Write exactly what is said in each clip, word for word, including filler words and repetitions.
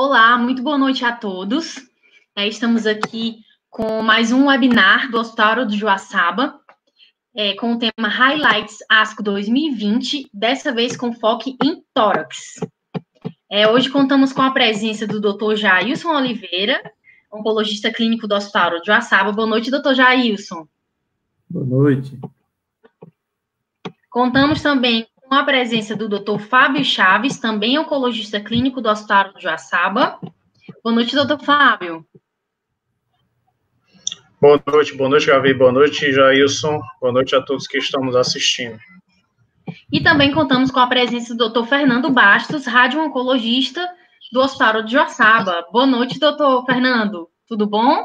Olá, muito boa noite a todos. É, estamos aqui com mais um webinar do Hospital do Joaçaba, é, com o tema Highlights ASCO dois mil e vinte, dessa vez com foco em tórax. É, hoje contamos com a presença do doutor Jailson Oliveira, oncologista clínico do Hospital do Joaçaba. Boa noite, doutor Jailson. Boa noite. Contamos também com a presença do doutor Fábio Chaves, também oncologista clínico do Hospital do Joaçaba. Boa noite, doutor Fábio. Boa noite, boa noite, Gavi, boa noite, Jailson, boa noite a todos que estão nos assistindo. E também contamos com a presença do doutor Fernando Bastos, radio-oncologista do Hospital de Joaçaba. Boa noite, doutor Fernando. Tudo bom?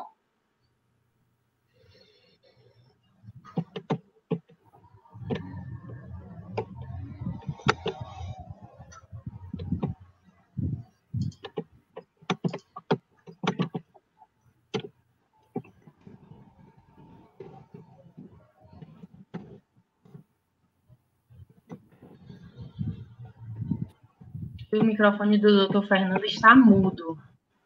O microfone do doutor Fernando está mudo.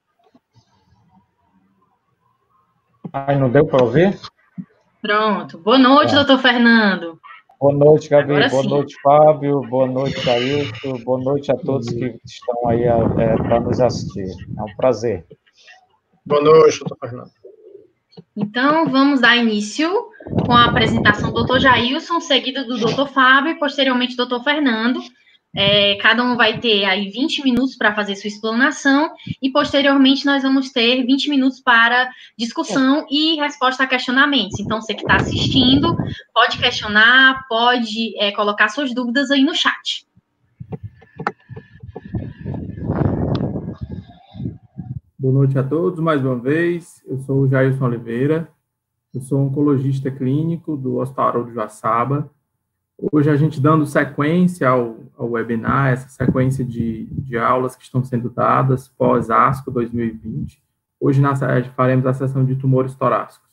Ai, não deu para ouvir? Pronto. Boa noite, é. doutor Fernando. Boa noite, Gabi. Agora boa sim. noite, Fábio. Boa noite, Jailson. Boa noite a todos que estão aí é, para nos assistir. É um prazer. Boa noite, doutor Fernando. Então, vamos dar início com a apresentação do doutor Jailson, seguido do doutor Fábio e, posteriormente, do doutor Fernando. É, cada um vai ter aí vinte minutos para fazer sua explanação e, posteriormente, nós vamos ter vinte minutos para discussão e resposta a questionamentos. Então, você que está assistindo, pode questionar, pode é, colocar suas dúvidas aí no chat. Boa noite a todos, mais uma vez. Eu sou o Jailson Oliveira, eu sou oncologista clínico do Hospital do Joaçaba. Hoje a gente dando sequência ao, ao webinar, essa sequência de, de aulas que estão sendo dadas pós-ASCO dois mil e vinte. Hoje na, faremos a sessão de tumores torácicos.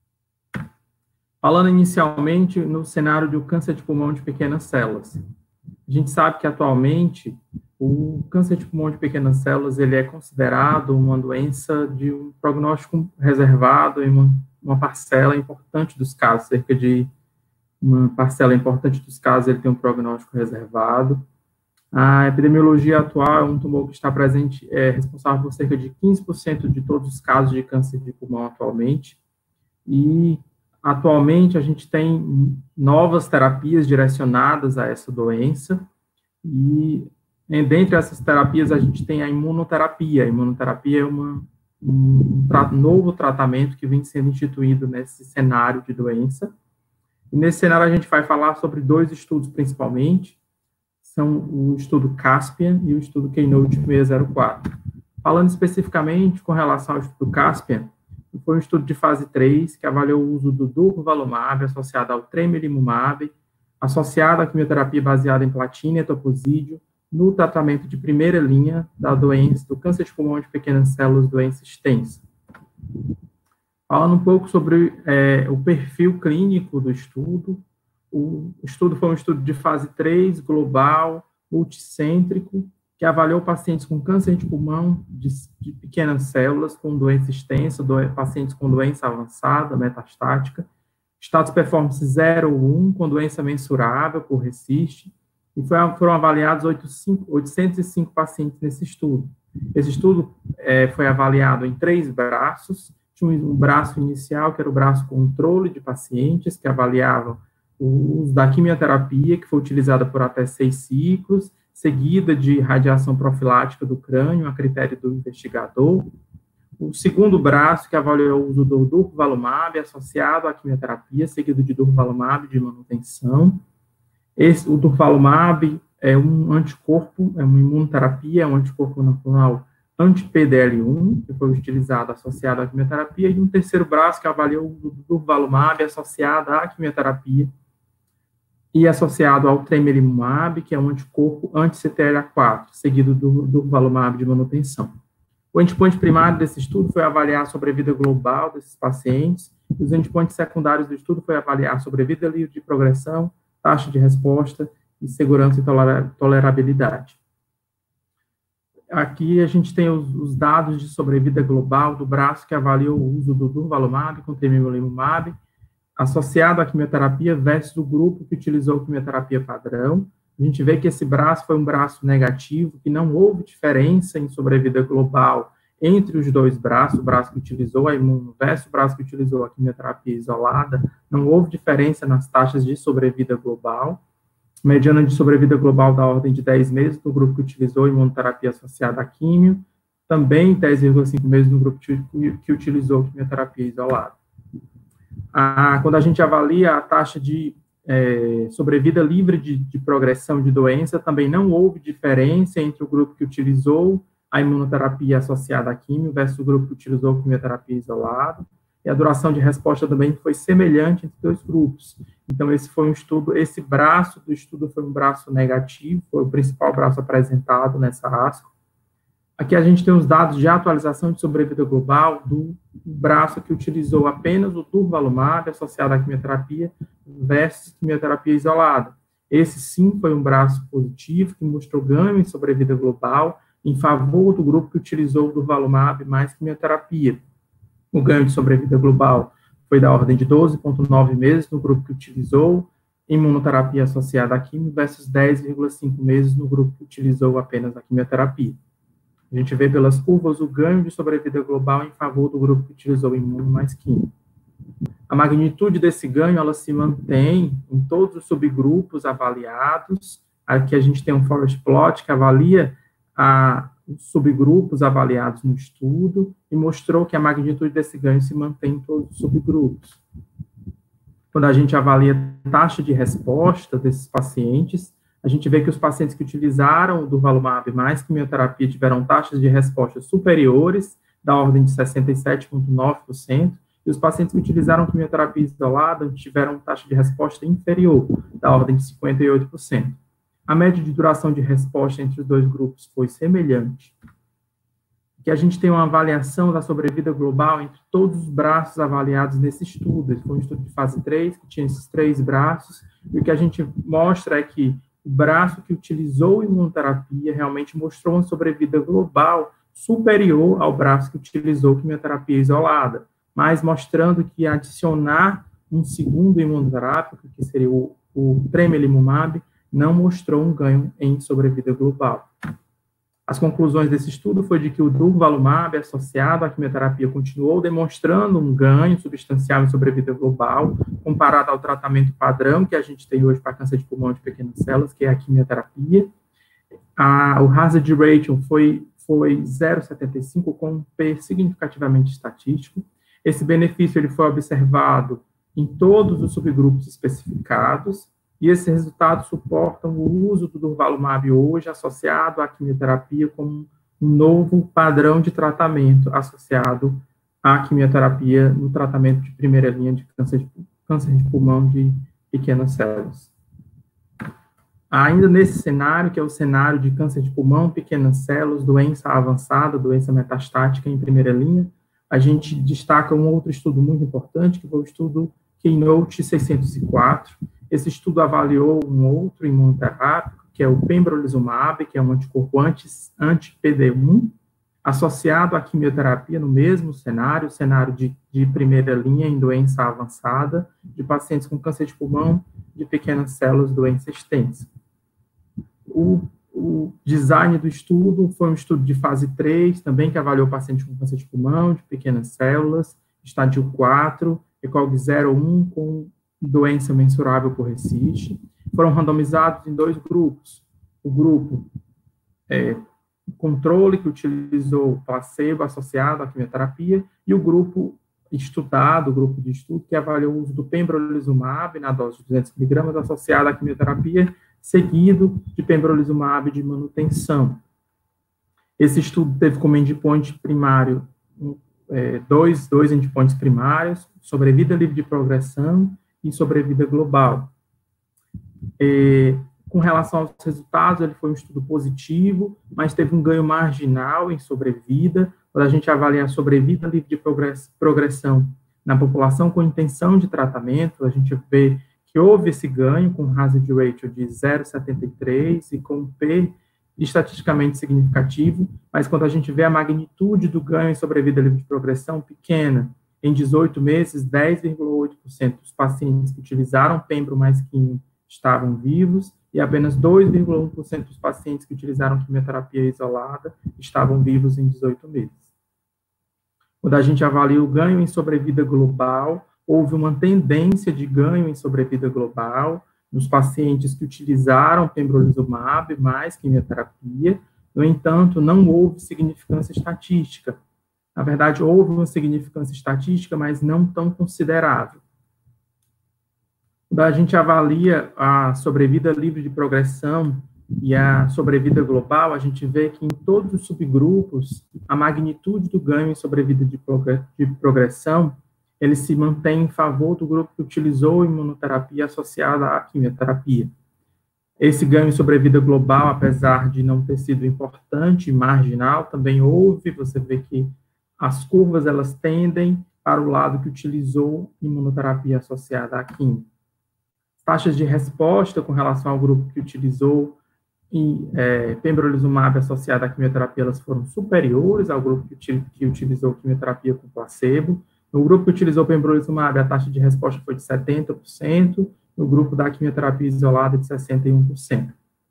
Falando inicialmente no cenário do câncer de pulmão de pequenas células. A gente sabe que atualmente o câncer de pulmão de pequenas células ele é considerado uma doença de um prognóstico reservado em uma, uma parcela importante dos casos, cerca de uma parcela importante dos casos, ele tem um prognóstico reservado. A epidemiologia atual é um tumor que está presente, é responsável por cerca de quinze por cento de todos os casos de câncer de pulmão atualmente. E, atualmente, a gente tem novas terapias direcionadas a essa doença. E, dentre essas terapias, a gente tem a imunoterapia. A imunoterapia é uma, um, um novo tratamento que vem sendo instituído nesse cenário de doença. E nesse cenário a gente vai falar sobre dois estudos principalmente, são o estudo Caspian e o estudo Keynote seiscentos e quatro. Falando especificamente com relação ao estudo Caspian, foi um estudo de fase três que avaliou o uso do durvalumab associado ao tremelimumab, associado à quimioterapia baseada em platina e etoposídeo, no tratamento de primeira linha da doença, do câncer de pulmão de pequenas células, doença extensa. Falando um pouco sobre é, o perfil clínico do estudo, o estudo foi um estudo de fase três, global, multicêntrico, que avaliou pacientes com câncer de pulmão de, de pequenas células, com doença extensa, do, pacientes com doença avançada, metastática, status performance zero ou um, com doença mensurável por RECIST, e foi, foram avaliados oitocentos e cinco pacientes nesse estudo. Esse estudo é, foi avaliado em três braços. Tinha um braço inicial, que era o braço controle de pacientes, que avaliavam o uso da quimioterapia, que foi utilizada por até seis ciclos, seguida de radiação profilática do crânio, a critério do investigador. O segundo braço, que avaliou o uso do durvalumab associado à quimioterapia, seguido de durvalumab de manutenção. Esse, o durvalumab é um anticorpo, é uma imunoterapia, é um anticorpo monoclonal anti-P D L um, que foi utilizado associado à quimioterapia, e um terceiro braço que avaliou o durvalumab associado à quimioterapia e associado ao tremelimumab, que é um anticorpo anti-C T L A quatro, seguido do durvalumab de manutenção. O endpoint primário desse estudo foi avaliar a sobrevida global desses pacientes, e os endpoints secundários do estudo foi avaliar a sobrevida livre de progressão, taxa de resposta e segurança e tolerabilidade. aqui a gente tem os, os dados de sobrevida global do braço que avaliou o uso do durvalumab com tremelimumab, associado à quimioterapia versus o grupo que utilizou quimioterapia padrão. A gente vê que esse braço foi um braço negativo, que não houve diferença em sobrevida global entre os dois braços, o braço que utilizou a imuno versus o braço que utilizou a quimioterapia isolada, não houve diferença nas taxas de sobrevida global. Mediana de sobrevida global da ordem de dez meses no grupo que utilizou imunoterapia associada à químio, também dez vírgula cinco meses no grupo que, que utilizou quimioterapia isolada. Ah, quando a gente avalia a taxa de é, sobrevida livre de, de progressão de doença, também não houve diferença entre o grupo que utilizou a imunoterapia associada à químio versus o grupo que utilizou quimioterapia isolada, e a duração de resposta também foi semelhante entre dois grupos. Então, esse foi um estudo, esse braço do estudo foi um braço negativo, foi o principal braço apresentado nessa ASCO. Aqui a gente tem os dados de atualização de sobrevida global do braço que utilizou apenas o durvalumab associado à quimioterapia versus quimioterapia isolada. Esse, sim, foi um braço positivo, que mostrou ganho em sobrevida global em favor do grupo que utilizou o durvalumab mais quimioterapia. O ganho de sobrevida global foi da ordem de doze vírgula nove meses no grupo que utilizou imunoterapia associada à quimio versus dez vírgula cinco meses no grupo que utilizou apenas a quimioterapia. A gente vê pelas curvas o ganho de sobrevida global em favor do grupo que utilizou imuno mais químio. A magnitude desse ganho, ela se mantém em todos os subgrupos avaliados. Aqui a gente tem um forest plot que avalia a, os subgrupos avaliados no estudo e mostrou que a magnitude desse ganho se mantém em todos os subgrupos. Quando a gente avalia a taxa de resposta desses pacientes, a gente vê que os pacientes que utilizaram o durvalumab mais quimioterapia tiveram taxas de resposta superiores, da ordem de sessenta e sete vírgula nove por cento, e os pacientes que utilizaram quimioterapia isolada tiveram taxa de resposta inferior, da ordem de cinquenta e oito por cento. A média de duração de resposta entre os dois grupos foi semelhante. Que a gente tem uma avaliação da sobrevida global entre todos os braços avaliados nesse estudo. Esse foi um estudo de fase três, que tinha esses três braços, e o que a gente mostra é que o braço que utilizou imunoterapia realmente mostrou uma sobrevida global superior ao braço que utilizou quimioterapia isolada, mas mostrando que adicionar um segundo imunoterápico, que seria o, o tremelimumab, não mostrou um ganho em sobrevida global. As conclusões desse estudo foi de que o durvalumab associado à quimioterapia continuou demonstrando um ganho substancial em sobrevida global, comparado ao tratamento padrão que a gente tem hoje para câncer de pulmão de pequenas células, que é a quimioterapia. A, o hazard ratio foi, foi zero vírgula setenta e cinco, com um P significativamente estatístico. Esse benefício ele foi observado em todos os subgrupos especificados, e esses resultados suportam o uso do durvalumab hoje associado à quimioterapia como um novo padrão de tratamento associado à quimioterapia no tratamento de primeira linha de câncer de, câncer de pulmão de pequenas células. Ainda nesse cenário, que é o cenário de câncer de pulmão, pequenas células, doença avançada, doença metastática em primeira linha, a gente destaca um outro estudo muito importante, que foi o estudo Keynote seiscentos e quatro. Esse estudo avaliou um outro imunoterápico, que é o pembrolizumab, que é um anticorpo anti-P D um, associado à quimioterapia no mesmo cenário, cenário de, de primeira linha em doença avançada, de pacientes com câncer de pulmão, de pequenas células, doença extensa. O, o design do estudo foi um estudo de fase três, também que avaliou pacientes com câncer de pulmão, de pequenas células, estádio quatro, E C O G zero um, com doença mensurável por RECIST. Foram randomizados em dois grupos. O grupo é, controle, que utilizou placebo associado à quimioterapia, e o grupo estudado, o grupo de estudo, que avaliou o uso do pembrolizumab na dose de duzentos miligramas associado à quimioterapia, seguido de pembrolizumab de manutenção. Esse estudo teve como endpoint primário é, dois, dois endpoints primários, sobrevida livre de progressão e sobrevida global. E, com relação aos resultados, ele foi um estudo positivo, mas teve um ganho marginal em sobrevida. Quando a gente avalia a sobrevida livre de progressão na população com intenção de tratamento, a gente vê que houve esse ganho com hazard ratio de zero vírgula setenta e três e com P estatisticamente significativo, mas quando a gente vê a magnitude do ganho em sobrevida livre de progressão pequena, em dezoito meses, dez vírgula oito por cento dos pacientes que utilizaram pembro mais quimio estavam vivos, e apenas dois vírgula um por cento dos pacientes que utilizaram quimioterapia isolada estavam vivos em dezoito meses. Quando a gente avalia o ganho em sobrevida global, houve uma tendência de ganho em sobrevida global nos pacientes que utilizaram pembrolizumab mais quimioterapia. No entanto, não houve significância estatística. Na verdade, houve uma significância estatística, mas não tão considerável. Quando a gente avalia a sobrevida livre de progressão e a sobrevida global, a gente vê que em todos os subgrupos, a magnitude do ganho em sobrevida de progressão, ele se mantém em favor do grupo que utilizou imunoterapia associada à quimioterapia. Esse ganho em sobrevida global, apesar de não ter sido importante e marginal, também houve, você vê que as curvas, elas tendem para o lado que utilizou imunoterapia associada à quimio. Taxas de resposta com relação ao grupo que utilizou e, é, pembrolizumab associado à quimioterapia, elas foram superiores ao grupo que, que utilizou quimioterapia com placebo. No grupo que utilizou pembrolizumab, a taxa de resposta foi de setenta por cento, no grupo da quimioterapia isolada, de sessenta e um por cento.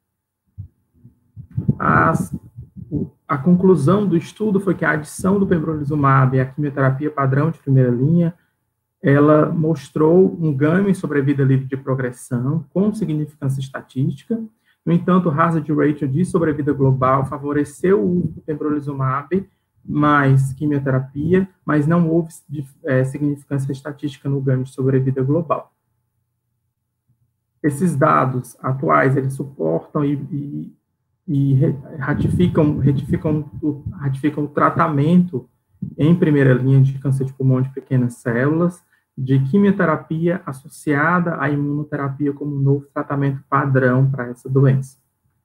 As, a conclusão do estudo foi que a adição do pembrolizumab à quimioterapia padrão de primeira linha, ela mostrou um ganho em sobrevida livre de progressão, com significância estatística. No entanto, o hazard ratio de sobrevida global favoreceu o uso do pembrolizumab mais quimioterapia, mas não houve é, significância estatística no ganho de sobrevida global. Esses dados atuais, eles suportam e, e, e ratificam, ratificam, ratificam o tratamento em primeira linha de câncer de pulmão de pequenas células, de quimioterapia associada à imunoterapia como novo tratamento padrão para essa doença.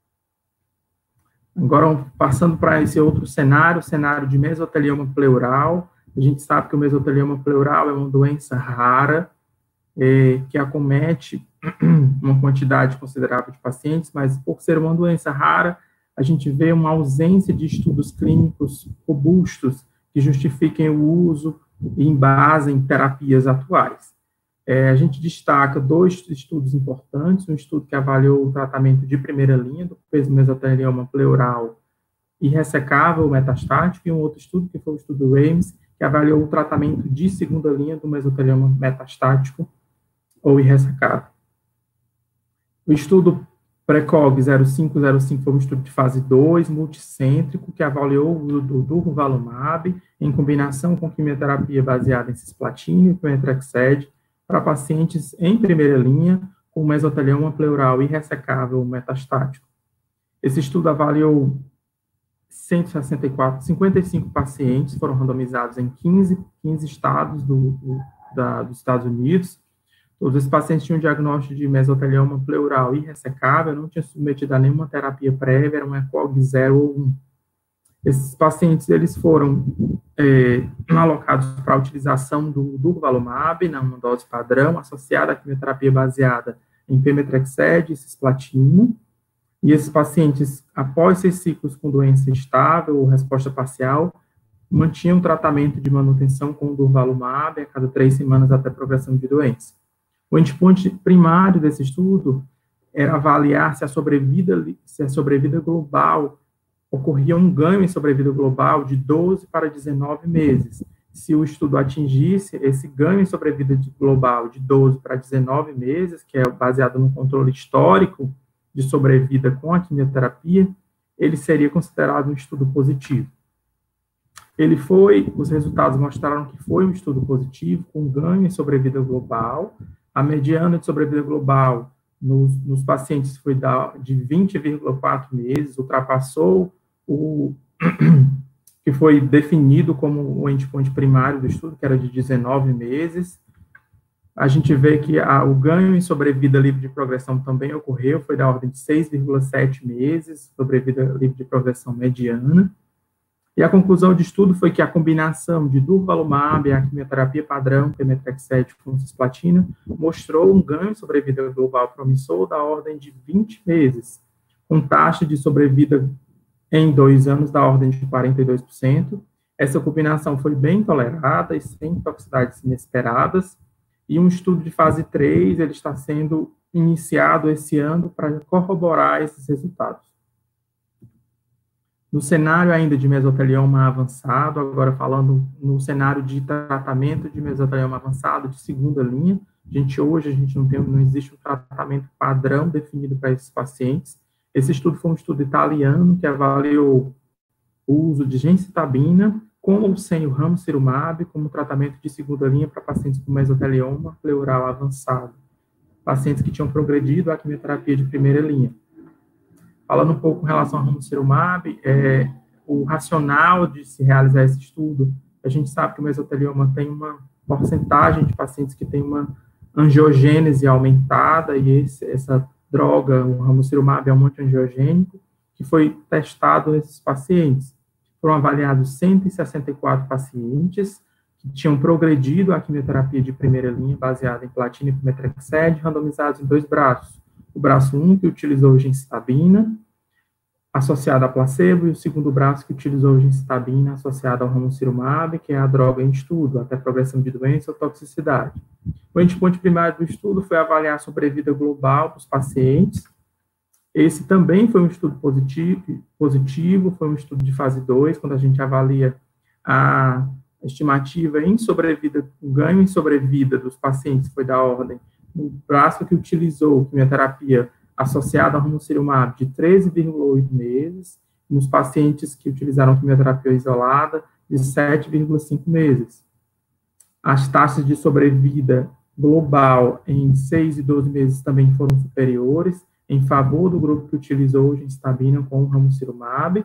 Agora, passando para esse outro cenário, o cenário de mesotelioma pleural. A gente sabe que o mesotelioma pleural é uma doença rara, é, que acomete uma quantidade considerável de pacientes, mas por ser uma doença rara, a gente vê uma ausência de estudos clínicos robustos que justifiquem o uso e embasem terapias atuais. É, a gente destaca dois estudos importantes, um estudo que avaliou o tratamento de primeira linha do mesotelioma pleural irressecável metastático, e um outro estudo, que foi o estudo RAMES, que avaliou o tratamento de segunda linha do mesotelioma metastático ou irressecável. O estudo PRECOG zero cinco zero cinco foi um estudo de fase dois, multicêntrico, que avaliou o uso do durvalumab em combinação com quimioterapia baseada em cisplatina e pemetrexed para pacientes em primeira linha com mesotelioma pleural irressecável metastático. Esse estudo avaliou cento e sessenta e quatro, cinquenta e cinco pacientes, foram randomizados em quinze, quinze estados do, do, da, dos Estados Unidos. Todos esses pacientes tinham diagnóstico de mesotelioma pleural irressecável, não tinham submetido a nenhuma terapia prévia, era um ECOG zero ou um. Esses pacientes, eles foram é, alocados para a utilização do durvalumab, na uma dose padrão, associada à quimioterapia baseada em pemetrexed e cisplatina. E esses pacientes, após seis ciclos com doença estável ou resposta parcial, mantinham tratamento de manutenção com durvalumab a cada três semanas até progressão de doença. O endpoint primário desse estudo era avaliar se a sobrevida, se a sobrevida global ocorria um ganho em sobrevida global de doze para dezenove meses. Se o estudo atingisse esse ganho em sobrevida global de doze para dezenove meses, que é baseado no controle histórico de sobrevida com a quimioterapia, ele seria considerado um estudo positivo. Ele foi, os resultados mostraram que foi um estudo positivo, com ganho em sobrevida global. A mediana de sobrevida global nos, nos pacientes foi da, de vinte vírgula quatro meses, ultrapassou o que foi definido como o endpoint primário do estudo, que era de dezenove meses. A gente vê que a, o ganho em sobrevida livre de progressão também ocorreu, foi da ordem de seis vírgula sete meses, sobrevida livre de progressão mediana. E a conclusão de estudo foi que a combinação de durvalumab e a quimioterapia padrão, pemetrexed com cisplatina, mostrou um ganho em sobrevida global promissor da ordem de vinte meses, com taxa de sobrevida em dois anos da ordem de quarenta e dois por cento. Essa combinação foi bem tolerada e sem toxicidades inesperadas, e um estudo de fase três, ele está sendo iniciado esse ano para corroborar esses resultados. No cenário ainda de mesotelioma avançado, agora falando no cenário de tratamento de mesotelioma avançado de segunda linha, a gente hoje a gente não tem, não existe um tratamento padrão definido para esses pacientes. Esse estudo foi um estudo italiano que avaliou o uso de gemcitabina com ou sem o ramucirumab como tratamento de segunda linha para pacientes com mesotelioma pleural avançado, pacientes que tinham progredido à quimioterapia de primeira linha. Falando um pouco em relação ao ramucirumab, é, o racional de se realizar esse estudo, a gente sabe que o mesotelioma tem uma porcentagem de pacientes que tem uma angiogênese aumentada, e esse, essa droga, o ramucirumab, é um antiangiogênico, que foi testado nesses pacientes. Foram avaliados cento e sessenta e quatro pacientes que tinham progredido à quimioterapia de primeira linha, baseada em platina e pemetrexed, randomizados em dois braços. O braço um, que utilizou gemcitabina, associado a placebo, e o segundo braço, que utilizou gemcitabina, associado ao ramucirumab, que é a droga em estudo, até progressão de doença ou toxicidade. O endpoint primário do estudo foi avaliar a sobrevida global dos pacientes. Esse também foi um estudo positivo, positivo, foi um estudo de fase dois, quando a gente avalia a estimativa em sobrevida, o ganho em sobrevida dos pacientes foi da ordem, no braço que utilizou quimioterapia associada ao ramucirumab de treze vírgula oito meses, nos pacientes que utilizaram quimioterapia isolada de sete vírgula cinco meses. As taxas de sobrevida global em seis e doze meses também foram superiores, em favor do grupo que utilizou gemcitabina com o ramucirumab.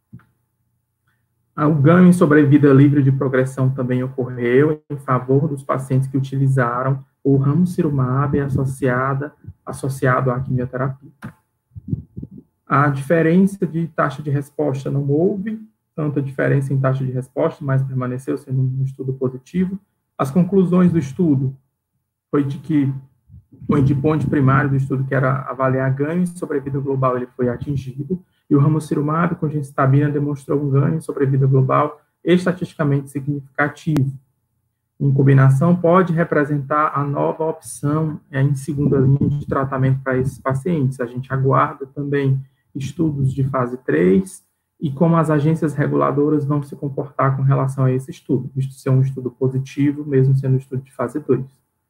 O ganho em sobrevida livre de progressão também ocorreu em favor dos pacientes que utilizaram o ramucirumab associada, associado à quimioterapia. A diferença de taxa de resposta não houve, tanta diferença em taxa de resposta, mas permaneceu sendo um estudo positivo. As conclusões do estudo foi de que o endpoint primário do estudo, que era avaliar ganho em sobrevida global, ele foi atingido, e o ramucirumab com gemcitabina demonstrou um ganho em sobrevida global estatisticamente significativo. Em combinação, pode representar a nova opção é, em segunda linha de tratamento para esses pacientes. A gente aguarda também estudos de fase três e como as agências reguladoras vão se comportar com relação a esse estudo, visto ser um estudo positivo, mesmo sendo um estudo de fase dois.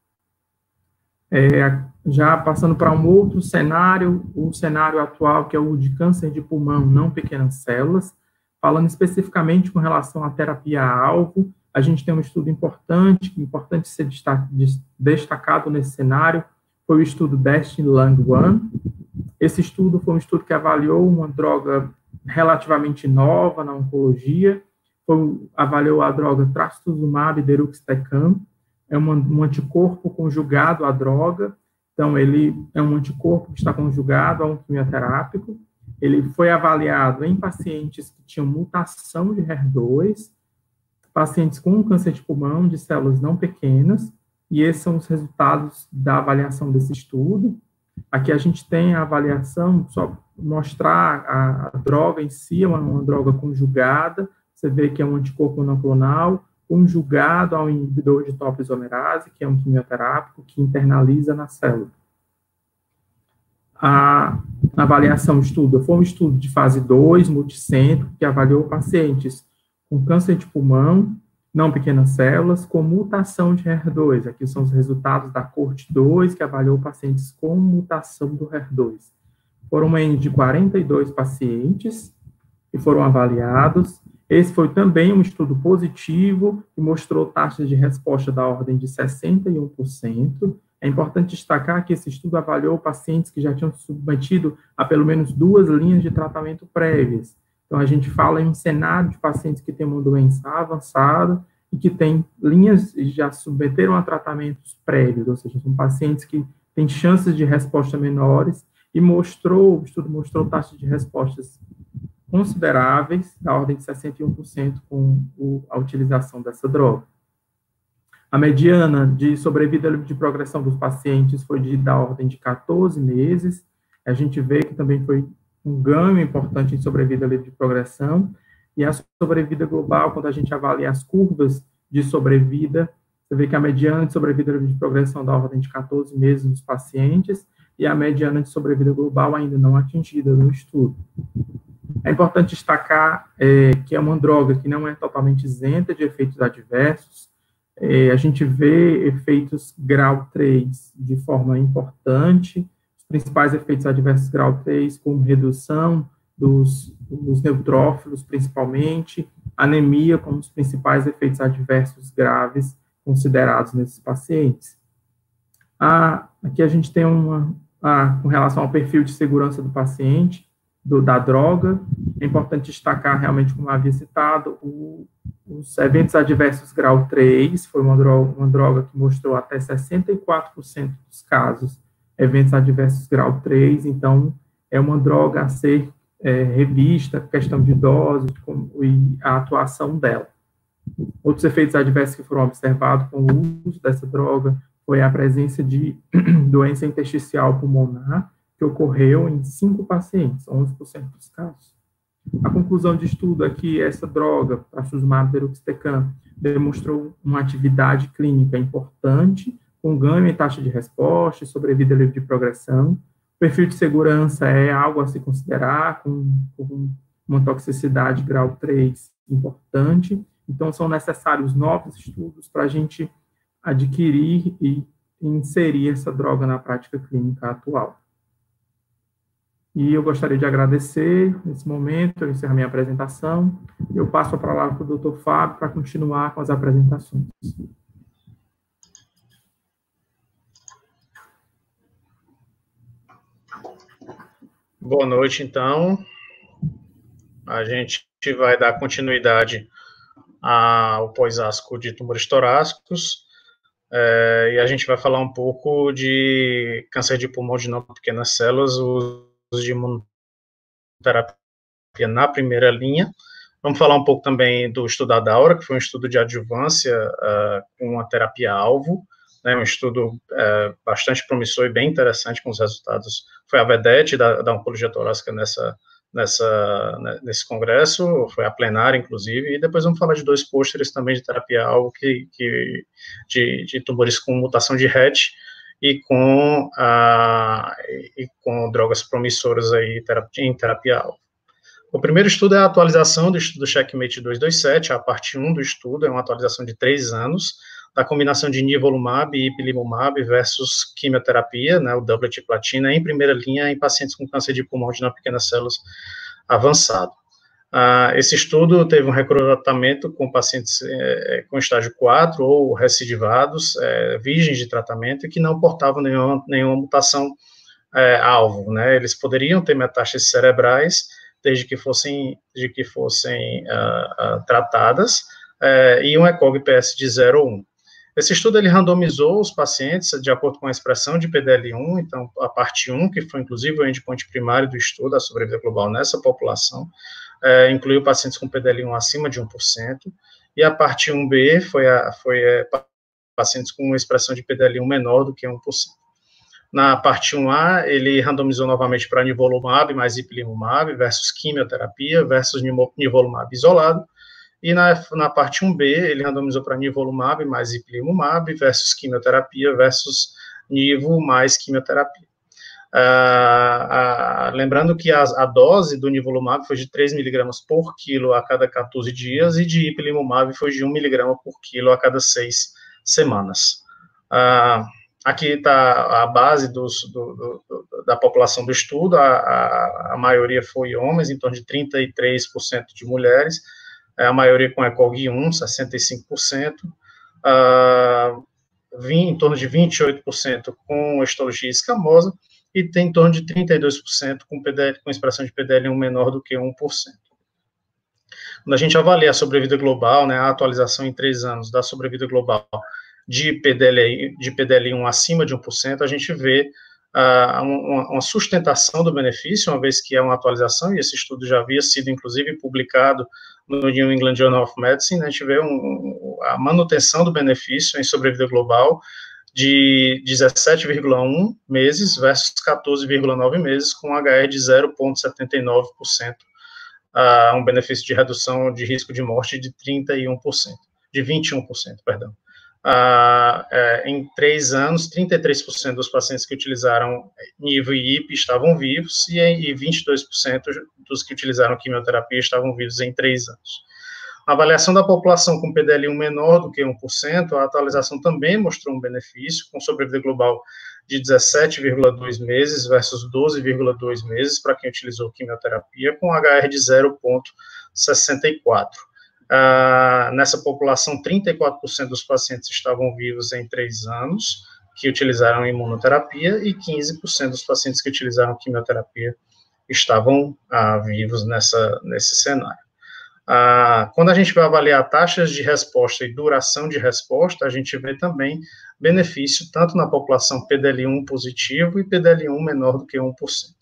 É, já passando para um outro cenário, o cenário atual, que é o de câncer de pulmão não pequenas células, falando especificamente com relação à terapia-alvo, a gente tem um estudo importante, importante ser destacado nesse cenário, foi o estudo DESTINY-Lung um. Esse estudo foi um estudo que avaliou uma droga relativamente nova na oncologia, foi, avaliou a droga trastuzumab deruxtecan, é uma, um anticorpo conjugado à droga, então ele é um anticorpo que está conjugado a um quimioterápico, ele foi avaliado em pacientes que tinham mutação de H E R dois, pacientes com câncer de pulmão de células não pequenas, e esses são os resultados da avaliação desse estudo. Aqui a gente tem a avaliação, só mostrar a, a droga em si, é uma, uma droga conjugada, você vê que é um anticorpo monoclonal, conjugado ao inibidor de topoisomerase, que é um quimioterápico que internaliza na célula. A avaliação estudo foi um estudo de fase dois, multicêntrico, que avaliou pacientes com câncer de pulmão, não pequenas células, com mutação de H E R dois. Aqui são os resultados da corte dois, que avaliou pacientes com mutação do H E R dois. Foram uma N de quarenta e dois pacientes que foram avaliados. Esse foi também um estudo positivo, que mostrou taxas de resposta da ordem de sessenta e um por cento. É importante destacar que esse estudo avaliou pacientes que já tinham se submetido a pelo menos duas linhas de tratamento prévias. Então, a gente fala em um cenário de pacientes que têm uma doença avançada e que têm linhas e já submeteram a tratamentos prévios, ou seja, são pacientes que têm chances de resposta menores, e mostrou, o estudo mostrou taxas de respostas consideráveis, da ordem de sessenta e um por cento com o, a utilização dessa droga. A mediana de sobrevida de progressão dos pacientes foi de, da ordem de quatorze meses. A gente vê que também foi um ganho importante em sobrevida livre de progressão, e a sobrevida global, quando a gente avalia as curvas de sobrevida, você vê que a mediana de sobrevida livre de progressão da ordem de quatorze meses nos pacientes, e a mediana de sobrevida global ainda não atingida no estudo. É importante destacar é, que é uma droga que não é totalmente isenta de efeitos adversos. É, a gente vê efeitos grau três de forma importante, os principais efeitos adversos grau três, como redução dos, dos neutrófilos, principalmente, anemia como os principais efeitos adversos graves considerados nesses pacientes. Ah, aqui a gente tem uma, ah, com relação ao perfil de segurança do paciente, do, da droga, é importante destacar realmente, como havia citado, o, os eventos adversos grau três, foi uma droga, uma droga que mostrou até sessenta e quatro por cento dos casos eventos adversos grau três, então é uma droga a ser é, revista, questão de dose com, e a atuação dela. Outros efeitos adversos que foram observados com o uso dessa droga foi a presença de doença intersticial pulmonar, que ocorreu em cinco pacientes, onze por cento dos casos. A conclusão de estudo é que essa droga, trastuzumab deruxtecan, demonstrou uma atividade clínica importante, com ganho em taxa de resposta e sobrevida livre de progressão. O perfil de segurança é algo a se considerar, com, com uma toxicidade grau três importante. Então, são necessários novos estudos para a gente adquirir e inserir essa droga na prática clínica atual. E eu gostaria de agradecer, nesse momento, eu encerro minha apresentação, eu passo a palavra para o doutor Fábio para continuar com as apresentações. Boa noite, então. A gente vai dar continuidade ao pós-asco de tumores torácicos, é, e a gente vai falar um pouco de câncer de pulmão de não pequenas células, o uso de imunoterapia na primeira linha. Vamos falar um pouco também do estudo ADAURA, que foi um estudo de adjuvância uh, com uma terapia-alvo, né, um estudo uh, bastante promissor e bem interessante com os resultados. Foi a vedete da, da oncologia torácica nessa, nessa, nesse congresso, foi a plenária, inclusive, e depois vamos falar de dois pôsteres também de terapia-alvo que, que, de, de tumores com mutação de R E T e com, a, e com drogas promissoras aí em terapia-alvo. O primeiro estudo é a atualização do estudo Checkmate duzentos e vinte e sete, a parte um do estudo, é uma atualização de três anos, da combinação de nivolumab e ipilimumab versus quimioterapia, né, o doublet platina, em primeira linha em pacientes com câncer de pulmão de não pequenas células avançado. Ah, esse estudo teve um recrutamento com pacientes é, com estágio quatro ou recidivados, é, virgens de tratamento e que não portavam nenhuma, nenhuma mutação é, alvo, né, eles poderiam ter metástases cerebrais, desde que fossem, desde que fossem uh, uh, tratadas, uh, e um ECOG P S de zero ou um. Esse estudo, ele randomizou os pacientes de acordo com a expressão de P D L um, então, a parte um, que foi, inclusive, o endpoint primário do estudo, a sobrevida global nessa população, uh, incluiu pacientes com P D L um acima de um por cento, e a parte um B foi, a, foi a, pacientes com uma expressão de P D L um menor do que um por cento. Na parte um A, ele randomizou novamente para nivolumab mais ipilimumab versus quimioterapia versus nivolumab isolado, e na, na parte um B, ele randomizou para nivolumab mais ipilimumab versus quimioterapia versus nivo mais quimioterapia. Ah, ah, lembrando que a, a dose do nivolumab foi de três miligramas por quilo a cada quatorze dias, e de ipilimumab foi de um miligrama por quilo a cada seis semanas. Ah, Aqui está a base dos, do, do, da população do estudo, a, a, a maioria foi homens, em torno de trinta e três por cento de mulheres, a maioria com ECOG um, sessenta e cinco por cento, uh, em torno de vinte e oito por cento com histologia escamosa, e tem em torno de trinta e dois por cento com, P D L, com expressão de P D L um menor do que um por cento. Quando a gente avalia a sobrevida global, né, a atualização em três anos da sobrevida global, de P D L, de P D L um acima de um por cento, a gente vê uh, uma, uma sustentação do benefício, uma vez que é uma atualização, e esse estudo já havia sido, inclusive, publicado no New England Journal of Medicine, a gente vê um, a manutenção do benefício em sobrevida global de dezessete vírgula um meses versus quatorze vírgula nove meses, com H R de zero vírgula setenta e nove por cento, uh, um benefício de redução de risco de morte de trinta e um por cento, de vinte e um por cento, perdão. Uh, uh, em três anos, trinta e três por cento dos pacientes que utilizaram nível e I P estavam vivos, e, e vinte e dois por cento dos que utilizaram quimioterapia estavam vivos em três anos. A avaliação da população com P D L um menor do que um por cento, a atualização também mostrou um benefício, com sobrevida global de dezessete vírgula dois meses versus doze vírgula dois meses para quem utilizou quimioterapia, com H R de zero vírgula sessenta e quatro. Uh, nessa população, trinta e quatro por cento dos pacientes estavam vivos em três anos, que utilizaram imunoterapia, e quinze por cento dos pacientes que utilizaram quimioterapia estavam uh, vivos nessa, nesse cenário. Uh, quando a gente vai avaliar taxas de resposta e duração de resposta, a gente vê também benefício tanto na população P D L um positivo e P D L um menor do que um por cento.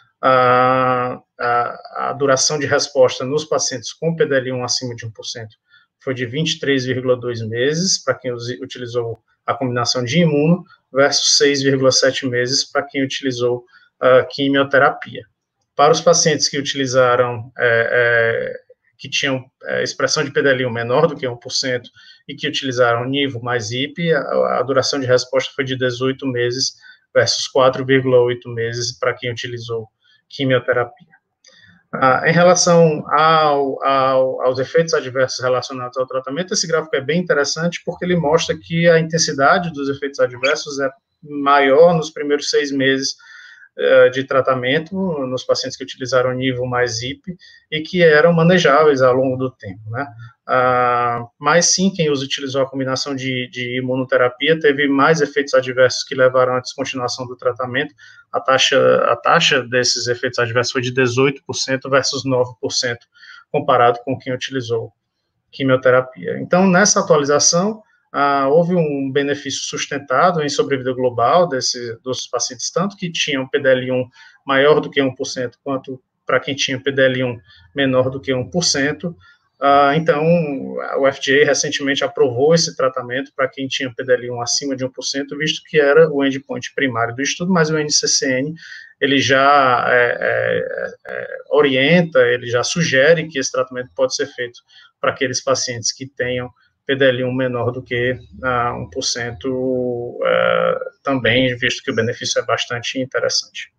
A, a, a duração de resposta nos pacientes com P D L um acima de um por cento foi de vinte e três vírgula dois meses para quem utilizou a combinação de imuno, versus seis vírgula sete meses para quem utilizou a quimioterapia. Para os pacientes que utilizaram, é, é, que tinham é, expressão de P D L um menor do que um por cento e que utilizaram nível mais I P, a, a duração de resposta foi de dezoito meses versus quatro vírgula oito meses para quem utilizou quimioterapia. Ah, em relação ao, ao, aos efeitos adversos relacionados ao tratamento, esse gráfico é bem interessante porque ele mostra que a intensidade dos efeitos adversos é maior nos primeiros seis meses uh, de tratamento, nos pacientes que utilizaram nível mais I P e que eram manejáveis ao longo do tempo, né? Uh, mas sim, quem os utilizou a combinação de, de imunoterapia teve mais efeitos adversos que levaram à descontinuação do tratamento. A taxa, a taxa desses efeitos adversos foi de dezoito por cento versus nove por cento, comparado com quem utilizou quimioterapia. Então, nessa atualização, uh, houve um benefício sustentado em sobrevida global desse, dos pacientes, tanto que tinham P D L um maior do que um por cento, quanto para quem tinha P D L um menor do que um por cento. Uh, então, o F D A recentemente aprovou esse tratamento para quem tinha P D L um acima de um por cento, visto que era o endpoint primário do estudo, mas o N C C N, ele já é, é, é, orienta, ele já sugere que esse tratamento pode ser feito para aqueles pacientes que tenham P D L um menor do que uh, um por cento uh, também, visto que o benefício é bastante interessante.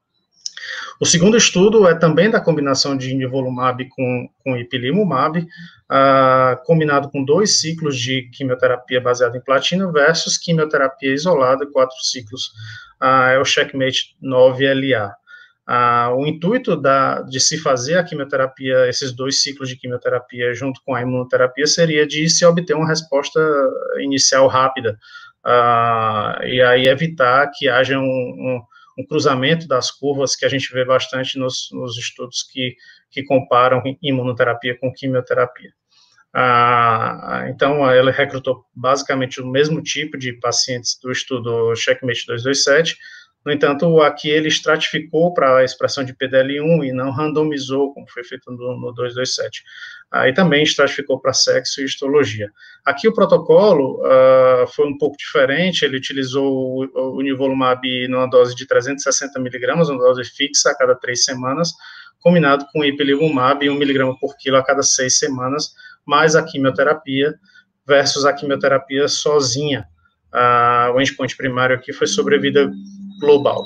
O segundo estudo é também da combinação de nivolumab com, com ipilimumab, uh, combinado com dois ciclos de quimioterapia baseada em platina versus quimioterapia isolada, quatro ciclos, uh, é o CheckMate nove L A. Uh, o intuito da, de se fazer a quimioterapia, esses dois ciclos de quimioterapia junto com a imunoterapia, seria de se obter uma resposta inicial rápida, uh, e aí evitar que haja um, um um cruzamento das curvas que a gente vê bastante nos, nos estudos que, que comparam imunoterapia com quimioterapia. Ah, então, ela recrutou basicamente o mesmo tipo de pacientes do estudo CheckMate duzentos e vinte e sete, no entanto, aqui ele estratificou para a expressão de P D L um e não randomizou, como foi feito no, no duzentos e vinte e sete. Aí ah, também estratificou para sexo e histologia. Aqui o protocolo uh, foi um pouco diferente, ele utilizou o, o nivolumab numa dose de trezentos e sessenta miligramas, uma dose fixa a cada três semanas, combinado com ipilimumab, um miligrama por quilo a cada seis semanas, mais a quimioterapia versus a quimioterapia sozinha. Uh, o endpoint primário aqui foi sobrevida global.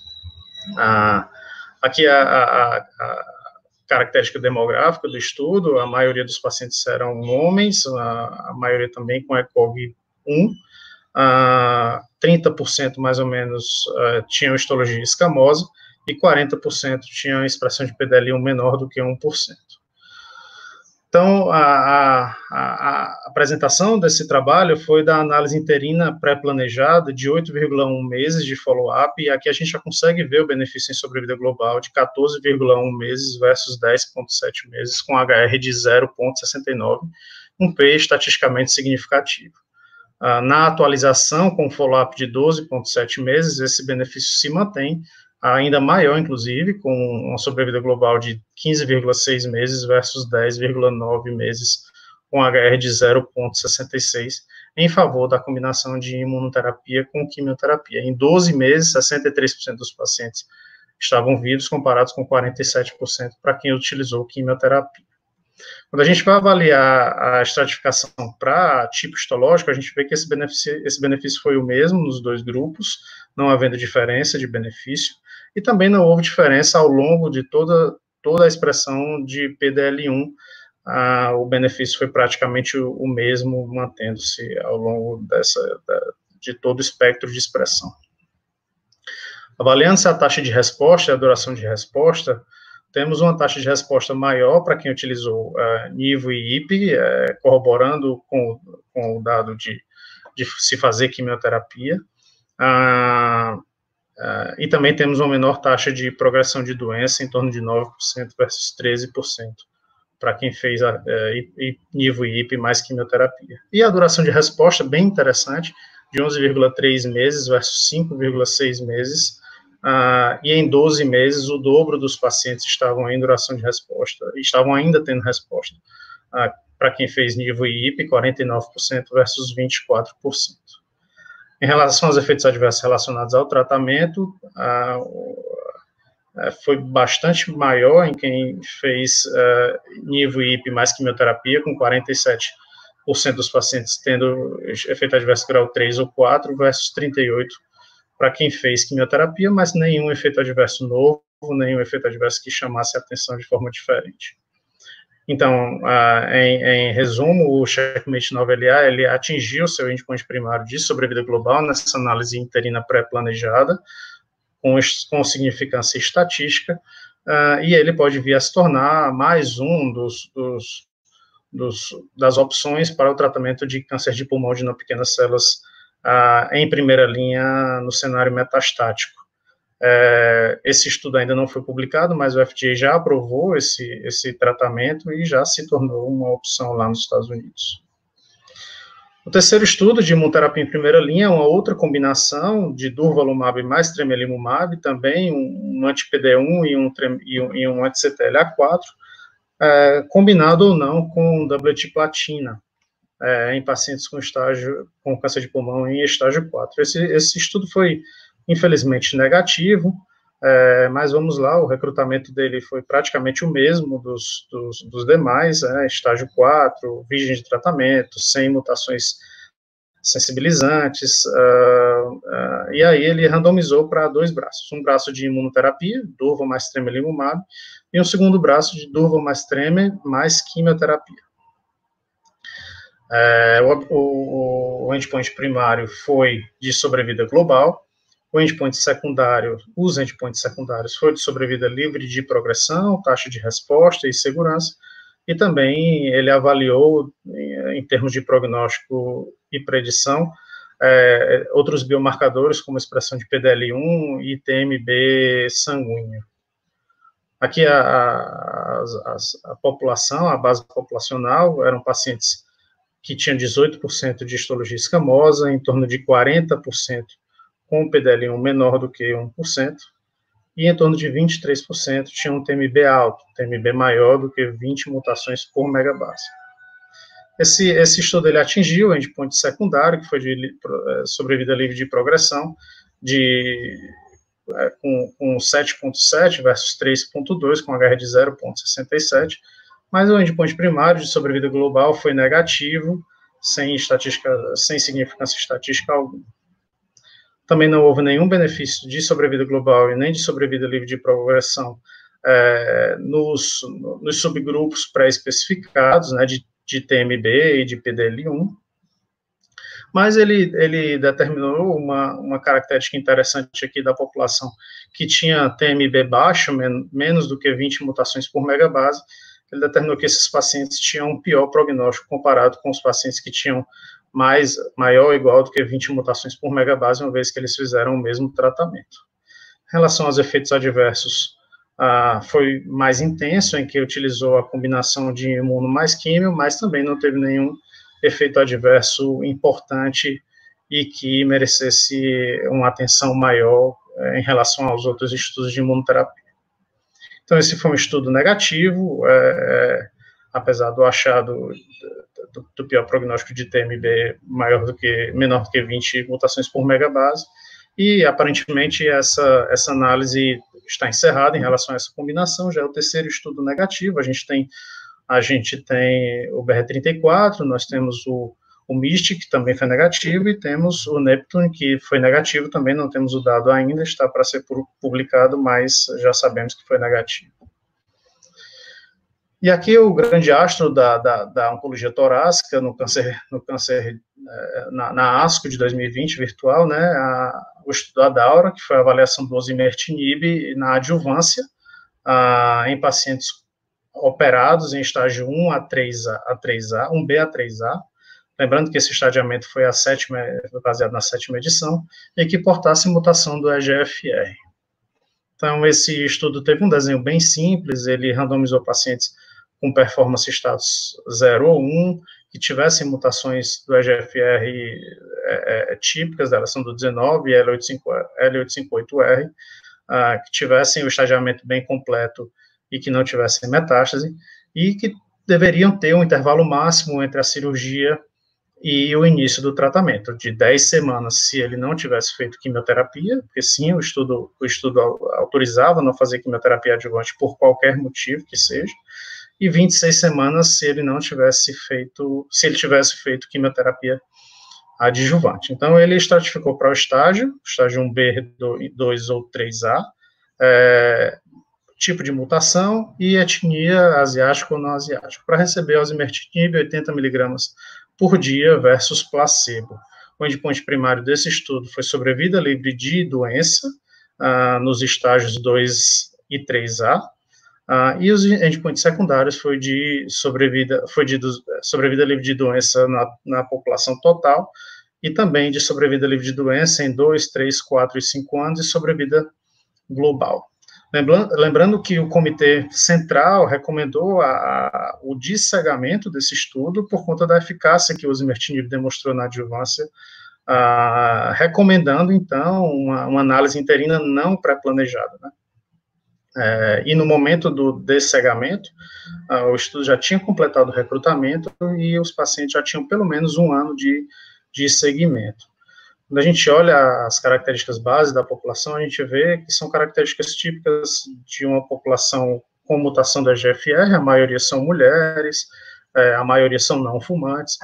Uh, aqui a, a, a característica demográfica do estudo, a maioria dos pacientes eram homens, a, a maioria também com ECOG um, uh, trinta por cento mais ou menos uh, tinham histologia escamosa e quarenta por cento tinham expressão de P D L um menor do que um por cento. Então, a, a, a apresentação desse trabalho foi da análise interina pré-planejada de oito vírgula um meses de follow-up, e aqui a gente já consegue ver o benefício em sobrevida global de quatorze vírgula um meses versus dez vírgula sete meses, com H R de zero vírgula sessenta e nove, um P estatisticamente significativo. Uh, na atualização com follow-up de doze vírgula sete meses, esse benefício se mantém, ainda maior, inclusive, com uma sobrevida global de quinze vírgula seis meses versus dez vírgula nove meses com H R de zero vírgula sessenta e seis, em favor da combinação de imunoterapia com quimioterapia. Em doze meses, sessenta e três por cento dos pacientes estavam vivos, comparados com quarenta e sete por cento para quem utilizou quimioterapia. Quando a gente vai avaliar a estratificação para tipo histológico, a gente vê que esse benefício, esse benefício foi o mesmo nos dois grupos, não havendo diferença de benefício, e também não houve diferença ao longo de toda, toda a expressão de P D L um, ah, o benefício foi praticamente o, o mesmo, mantendo-se ao longo dessa, da, de todo o espectro de expressão. Avaliando-se a taxa de resposta e a duração de resposta, temos uma taxa de resposta maior para quem utilizou uh, nivo e I P, uh, corroborando com, com o dado de, de se fazer quimioterapia, uh, uh, e também temos uma menor taxa de progressão de doença, em torno de nove por cento versus treze por cento, para quem fez uh, nivo e I P mais quimioterapia. E a duração de resposta, bem interessante, de onze vírgula três meses versus cinco vírgula seis meses, Uh, e em doze meses, o dobro dos pacientes estavam em duração de resposta, estavam ainda tendo resposta. Uh, para quem fez nivo e I P, quarenta e nove por cento versus vinte e quatro por cento. Em relação aos efeitos adversos relacionados ao tratamento, uh, uh, foi bastante maior em quem fez uh, nivo e I P mais quimioterapia, com quarenta e sete por cento dos pacientes tendo efeito adverso grau três ou quatro, versus trinta e oito por cento para quem fez quimioterapia, mas nenhum efeito adverso novo, nenhum efeito adverso que chamasse a atenção de forma diferente. Então, uh, em, em resumo, o CheckMate nove L A, ele atingiu seu endpoint primário de sobrevida global nessa análise interina pré-planejada, com, com significância estatística, uh, e ele pode vir a se tornar mais um dos, dos, dos, das opções para o tratamento de câncer de pulmão de não pequenas células Uh, em primeira linha no cenário metastático. Uh, esse estudo ainda não foi publicado, mas o F D A já aprovou esse, esse tratamento e já se tornou uma opção lá nos Estados Unidos. O terceiro estudo de imunoterapia em primeira linha é uma outra combinação de durvalumab mais tremelimumab, também um, um anti-P D um e um, e um, e um anti-C T L A quatro, uh, combinado ou não com doublet platina. É, em pacientes com estágio, com câncer de pulmão em estágio quatro. Esse, esse estudo foi, infelizmente, negativo, é, mas vamos lá, o recrutamento dele foi praticamente o mesmo dos, dos, dos demais, é, estágio quatro, virgem de tratamento, sem mutações sensibilizantes, uh, uh, e aí ele randomizou para dois braços, um braço de imunoterapia, durval mais tremelimumab, e um segundo braço de durval mais treme mais quimioterapia. É, o, o, o endpoint primário foi de sobrevida global, o endpoint secundário, os endpoints secundários foi de sobrevida livre de progressão, taxa de resposta e segurança, e também ele avaliou, em, em termos de prognóstico e predição, é, outros biomarcadores, como expressão de P D L um e T M B sanguíneo. Aqui a, a, a, a população, a base populacional, eram pacientes que tinha dezoito por cento de histologia escamosa, em torno de quarenta por cento com P D L um menor do que um por cento, e em torno de vinte e três por cento tinha um T M B alto, T M B maior do que vinte mutações por megabase. Esse, esse estudo ele atingiu o endpoint secundário, que foi de sobrevida livre de progressão, de, é, com, com sete vírgula sete versus três vírgula dois, com H R de zero vírgula sessenta e sete, mas o endpoint primário de sobrevida global foi negativo, sem, estatística, sem significância estatística alguma. Também não houve nenhum benefício de sobrevida global e nem de sobrevida livre de progressão é, nos, nos subgrupos pré-especificados, né, de, de T M B e de P D L um, mas ele, ele determinou uma, uma característica interessante aqui da população, que tinha T M B baixo, men, menos do que vinte mutações por megabase. Ele determinou que esses pacientes tinham um pior prognóstico comparado com os pacientes que tinham mais, maior ou igual do que vinte mutações por megabase, uma vez que eles fizeram o mesmo tratamento. Em relação aos efeitos adversos, ah, foi mais intenso, em que utilizou a combinação de imuno mais químio, mas também não teve nenhum efeito adverso importante e que merecesse uma atenção maior eh, em relação aos outros estudos de imunoterapia. Então, esse foi um estudo negativo, é, apesar do achado do, do pior prognóstico de T M B maior do que, menor do que vinte mutações por megabase, e aparentemente essa, essa análise está encerrada em relação a essa combinação, já é o terceiro estudo negativo. A gente tem, a gente tem o B R trinta e quatro, nós temos o, o MYSTIC, que também foi negativo, e temos o Neptune, que foi negativo também, não temos o dado ainda, está para ser publicado, mas já sabemos que foi negativo. E aqui o grande astro da, da, da oncologia torácica no câncer, no câncer na, na ASCO de dois mil e vinte, virtual, né, a, o estudo ADAURA, que foi a avaliação do osimertinib na adjuvância, a, em pacientes operados em estágio um a três A, a três A, um B a três A, lembrando que esse estadiamento foi a sétima, baseado na sétima edição, e que portasse mutação do E G F R. Então, esse estudo teve um desenho bem simples, ele randomizou pacientes com performance status zero ou um, que tivessem mutações do E G F R é, é, típicas, da relação do dezenove, L oitocentos e cinquenta e oito R, ah, que tivessem o estadiamento bem completo e que não tivessem metástase, e que deveriam ter um intervalo máximo entre a cirurgia e o início do tratamento, de dez semanas, se ele não tivesse feito quimioterapia, porque sim, o estudo, o estudo autorizava não fazer quimioterapia adjuvante por qualquer motivo que seja, e vinte e seis semanas se ele não tivesse feito, se ele tivesse feito quimioterapia adjuvante. Então, ele estratificou para o estágio, estágio um B, dois ou três A, é, tipo de mutação e etnia asiática ou não asiática, para receber osimertinib oitenta miligramas por dia versus placebo. O endpoint primário desse estudo foi sobrevida livre de doença, ah, nos estágios dois e três A, ah, e os endpoints secundários foi de sobrevida, foi de sobrevida livre de doença na, na população total, e também de sobrevida livre de doença em dois, três, quatro e cinco anos, e sobrevida global. Lembrando, lembrando que o Comitê Central recomendou a, a, o descegamento desse estudo por conta da eficácia que o osimertinib demonstrou na adjuvância, a, recomendando, então, uma, uma análise interina não pré-planejada, né? É, e no momento do descegamento, a, o estudo já tinha completado o recrutamento e os pacientes já tinham pelo menos um ano de, de seguimento. Quando a gente olha as características base da população, a gente vê que são características típicas de uma população com mutação do E G F R, a maioria são mulheres, é, a maioria são não fumantes,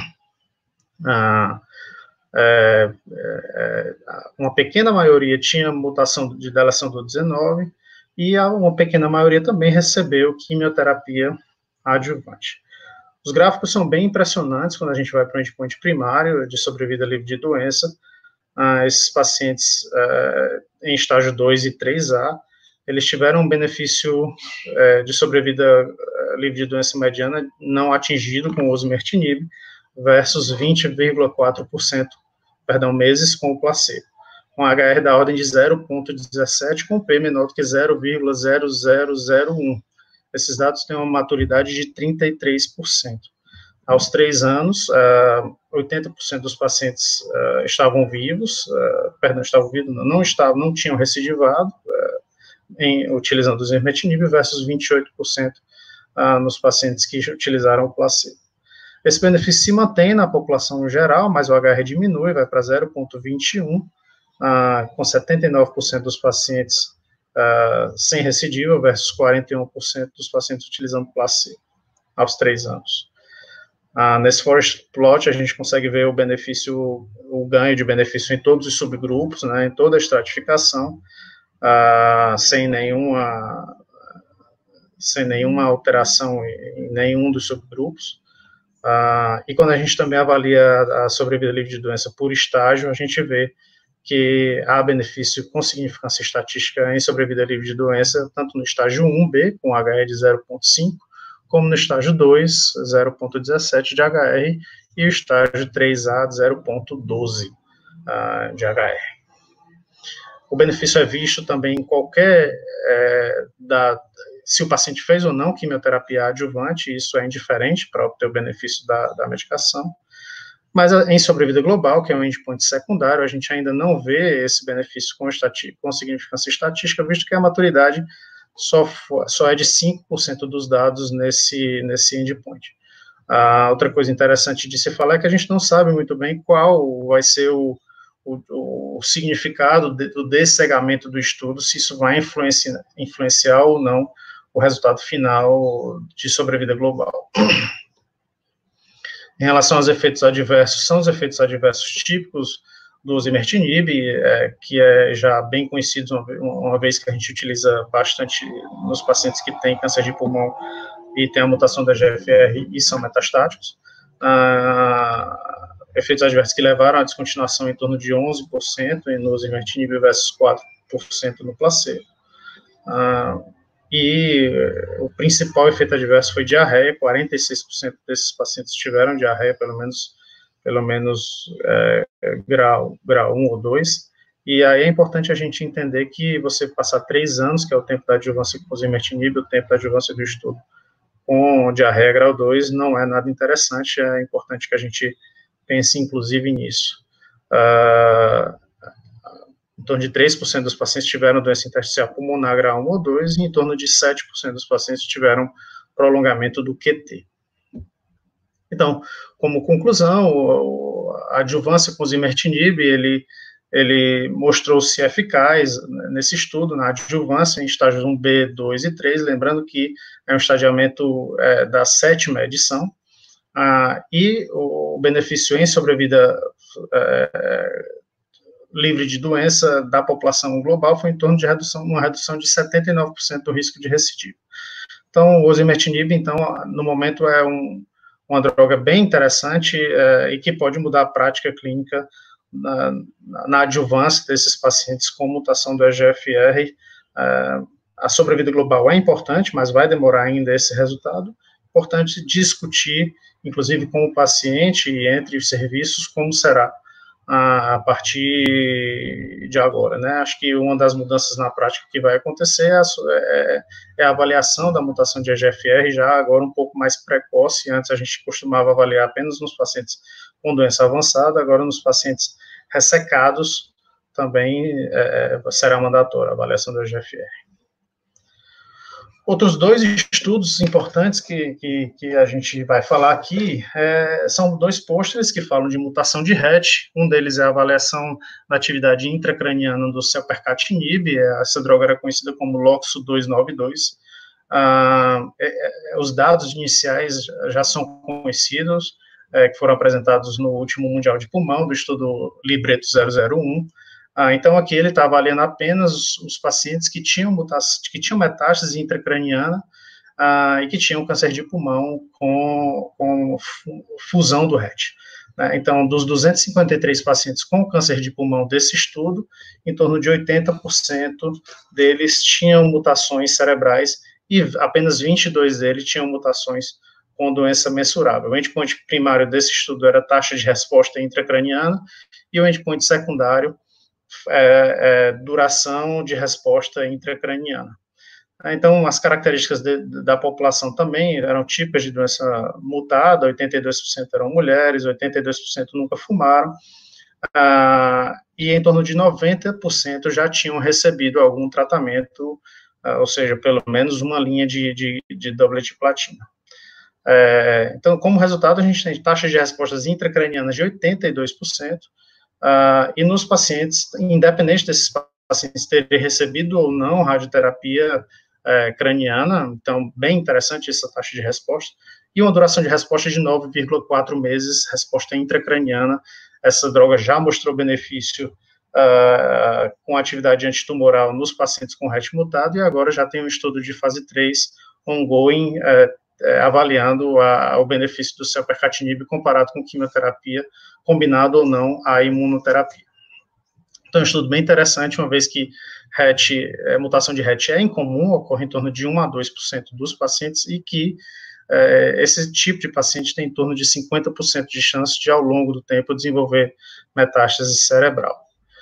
ah, é, é, uma pequena maioria tinha mutação de deleção do dezenove, e uma pequena maioria também recebeu quimioterapia adjuvante. Os gráficos são bem impressionantes quando a gente vai para o endpoint primário de sobrevida livre de doença. Ah, esses pacientes ah, em estágio dois e três A, eles tiveram um benefício eh, de sobrevida uh, livre de doença mediana não atingido com o osimertinib, versus vinte vírgula quatro por cento, perdão, meses com o placebo, com H R da ordem de zero vírgula dezessete, com P menor do que zero vírgula zero zero zero um. Esses dados têm uma maturidade de trinta e três por cento. Aos três anos, uh, oitenta por cento dos pacientes uh, estavam vivos, uh, perdão, estavam vivos, não, não estavam, não tinham recidivado, uh, em, utilizando o osimertinib, versus vinte e oito por cento uh, nos pacientes que utilizaram o placebo. Esse benefício se mantém na população geral, mas o H R diminui, vai para zero vírgula vinte e um, uh, com setenta e nove por cento dos pacientes Uh, sem recidiva, versus quarenta e um por cento dos pacientes utilizando placebo, aos três anos. Uh, nesse forest plot, a gente consegue ver o benefício, o ganho de benefício em todos os subgrupos, né, em toda a estratificação, uh, sem nenhuma, sem nenhuma alteração em nenhum dos subgrupos. Uh, e quando a gente também avalia a sobrevida livre de doença por estágio, a gente vê que há benefício com significância estatística em sobrevida livre de doença, tanto no estágio um B, com H R de zero vírgula cinco, como no estágio dois, zero vírgula dezessete de H R, e o estágio três A, de zero vírgula doze uh, de H R. O benefício é visto também em qualquer, é, da, se o paciente fez ou não quimioterapia adjuvante, isso é indiferente para obter o benefício da, da medicação. Mas em sobrevida global, que é um endpoint secundário, a gente ainda não vê esse benefício com, com significância estatística, visto que a maturidade só, for, só é de cinco por cento dos dados nesse, nesse endpoint. A outra coisa interessante de se falar é que a gente não sabe muito bem qual vai ser o, o, o significado de, do descegamento do estudo, se isso vai influenciar, influenciar ou não o resultado final de sobrevida global. Em relação aos efeitos adversos, são os efeitos adversos típicos do osimertinib, é, que é já bem conhecido, uma, uma vez que a gente utiliza bastante nos pacientes que têm câncer de pulmão e tem a mutação da E G F R e são metastáticos. Ah, efeitos adversos que levaram à descontinuação em torno de onze por cento no osimertinib versus quatro por cento no placebo. Ah, e o principal efeito adverso foi diarreia, quarenta e seis por cento desses pacientes tiveram diarreia, pelo menos, pelo menos é, grau, grau um ou dois, e aí é importante a gente entender que você passar três anos, que é o tempo da adjuvância com osimertinib, o tempo da adjuvância do estudo com diarreia grau dois, não é nada interessante, é importante que a gente pense, inclusive, nisso. Uh, em torno de três por cento dos pacientes tiveram doença intersticial pulmonar grau um ou dois, e em torno de sete por cento dos pacientes tiveram prolongamento do Q T. Então, como conclusão, a adjuvância com osimertinib, ele, ele mostrou-se eficaz nesse estudo, na adjuvância, em estágios um B, dois e três, lembrando que é um estadiamento é, da sétima edição, ah, e o benefício em sobrevida é, livre de doença da população global foi em torno de redução, uma redução de setenta e nove por cento do risco de recidiva. Então, o osimertinib, então, no momento é um, uma droga bem interessante é, e que pode mudar a prática clínica na, na adjuvância desses pacientes com mutação do E G F R. É, a sobrevida global é importante, mas vai demorar ainda esse resultado. Importante discutir, inclusive com o paciente e entre os serviços, como será a partir de agora, né? Acho que uma das mudanças na prática que vai acontecer é a, é, é a avaliação da mutação de E G F R, já agora um pouco mais precoce. Antes a gente costumava avaliar apenas nos pacientes com doença avançada, agora nos pacientes ressecados também é, será mandatória a avaliação do E G F R. Outros dois estudos importantes que, que, que a gente vai falar aqui é, são dois pôsteres que falam de mutação de R E T. Um deles é a avaliação da atividade intracraniana do selpercatinib, essa droga era conhecida como Loxo duzentos e noventa e dois. Ah, é, é, os dados iniciais já são conhecidos, é, que foram apresentados no último Mundial de Pulmão, do estudo Libretto zero zero um. Ah, então, aqui ele está avaliando apenas os, os pacientes que tinham, mutação, que tinham metástase intracraniana ah, e que tinham câncer de pulmão com, com fusão do R E T. Né? Então, dos duzentos e cinquenta e três pacientes com câncer de pulmão desse estudo, em torno de oitenta por cento deles tinham mutações cerebrais e apenas vinte e dois deles tinham mutações com doença mensurável. O endpoint primário desse estudo era taxa de resposta intracraniana e o endpoint secundário É, é, duração de resposta intracraniana. Então, as características de, da população também eram típicas de doença mutada, oitenta e dois por cento eram mulheres, oitenta e dois por cento nunca fumaram, ah, e em torno de noventa por cento já tinham recebido algum tratamento, ah, ou seja, pelo menos uma linha de, de, de doublet de platina. É, então, como resultado, a gente tem taxas de respostas intracranianas de oitenta e dois por cento, Uh, e nos pacientes, independente desses pacientes terem recebido ou não radioterapia uh, craniana, então, bem interessante essa taxa de resposta, e uma duração de resposta de nove vírgula quatro meses, resposta intracraniana. Essa droga já mostrou benefício uh, com atividade antitumoral nos pacientes com R E T mutado, e agora já tem um estudo de fase três ongoing, uh, É, avaliando a, o benefício do selpercatinib comparado com quimioterapia, combinado ou não a imunoterapia. Então, é um estudo bem interessante, uma vez que R E T, é, mutação de R E T é incomum, ocorre em torno de um a dois por cento dos pacientes, e que é, esse tipo de paciente tem em torno de cinquenta por cento de chance de, ao longo do tempo, desenvolver metástase cerebral.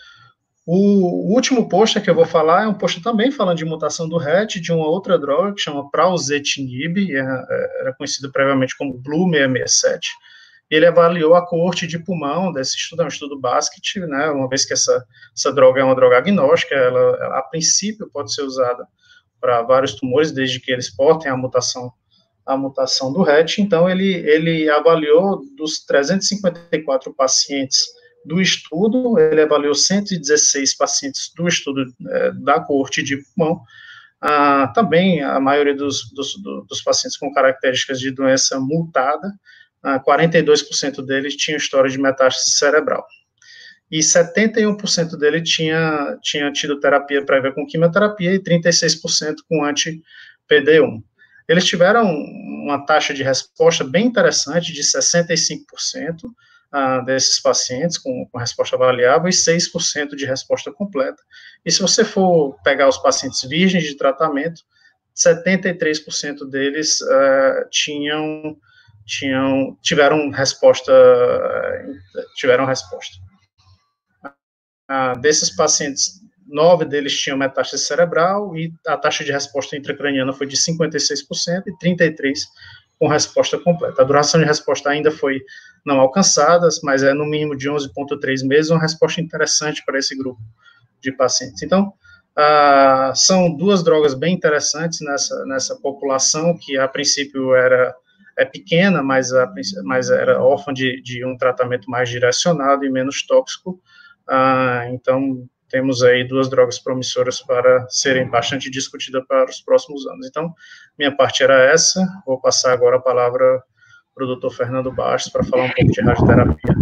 O último pôster que eu vou falar é um pôster também falando de mutação do R E T, de uma outra droga que chama Prausetinib, era conhecido previamente como Blue seiscentos e sessenta e sete. Ele avaliou a coorte de pulmão desse estudo, é um estudo basket, né, uma vez que essa, essa droga é uma droga agnóstica, ela, ela a princípio pode ser usada para vários tumores, desde que eles portem a mutação, a mutação do R E T. Então, ele, ele avaliou dos trezentos e cinquenta e quatro pacientes do estudo, ele avaliou cento e dezesseis pacientes do estudo é, da coorte de pulmão, ah, também a maioria dos, dos, dos pacientes com características de doença mutada, ah, quarenta e dois por cento deles tinham história de metástase cerebral. E setenta e um por cento dele tinha, tinha tido terapia prévia com quimioterapia e trinta e seis por cento com anti-P D um. Eles tiveram uma taxa de resposta bem interessante, de sessenta e cinco por cento uh, desses pacientes com, com resposta avaliável e seis por cento de resposta completa. E se você for pegar os pacientes virgens de tratamento, setenta e três por cento deles uh, tinham, tinham, tiveram resposta, uh, tiveram resposta. Uh, desses pacientes, nove deles tinham metástase cerebral e a taxa de resposta intracraniana foi de cinquenta e seis por cento e trinta e três por cento com resposta completa. A duração de resposta ainda foi não alcançada, mas é no mínimo de onze vírgula três meses, uma resposta interessante para esse grupo de pacientes. Então, uh, são duas drogas bem interessantes nessa, nessa população, que a princípio era é pequena, mas, a, mas era órfã de, de um tratamento mais direcionado e menos tóxico. Uh, então, temos aí duas drogas promissoras para serem bastante discutidas para os próximos anos. Então, minha parte era essa. Vou passar agora a palavra para o doutor Fernando Bastos para falar um pouco de radioterapia.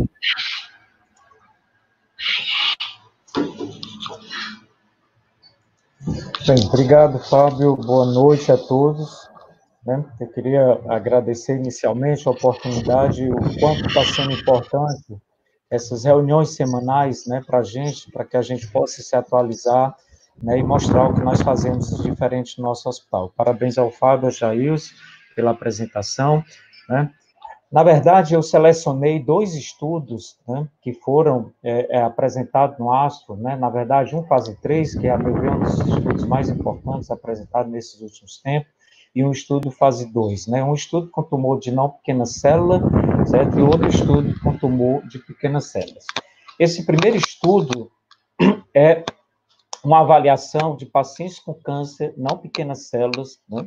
Bem, obrigado, Fábio. Boa noite a todos. Eu queria agradecer inicialmente a oportunidade, o quanto está sendo importante essas reuniões semanais, né, para a gente, para que a gente possa se atualizar, né, e mostrar o que nós fazemos de diferente no nosso hospital. Parabéns ao Fábio, ao Jailson, pela apresentação, né. Na verdade, eu selecionei dois estudos, né, que foram é, é, apresentados no ASTRO, né, na verdade, um fase três, que é, a meu ver, um dos estudos mais importantes apresentados nesses últimos tempos, e um estudo fase dois, né? Um estudo com tumor de não pequena célula, certo? E outro estudo com tumor de pequenas células. Esse primeiro estudo é uma avaliação de pacientes com câncer, não pequenas células, né?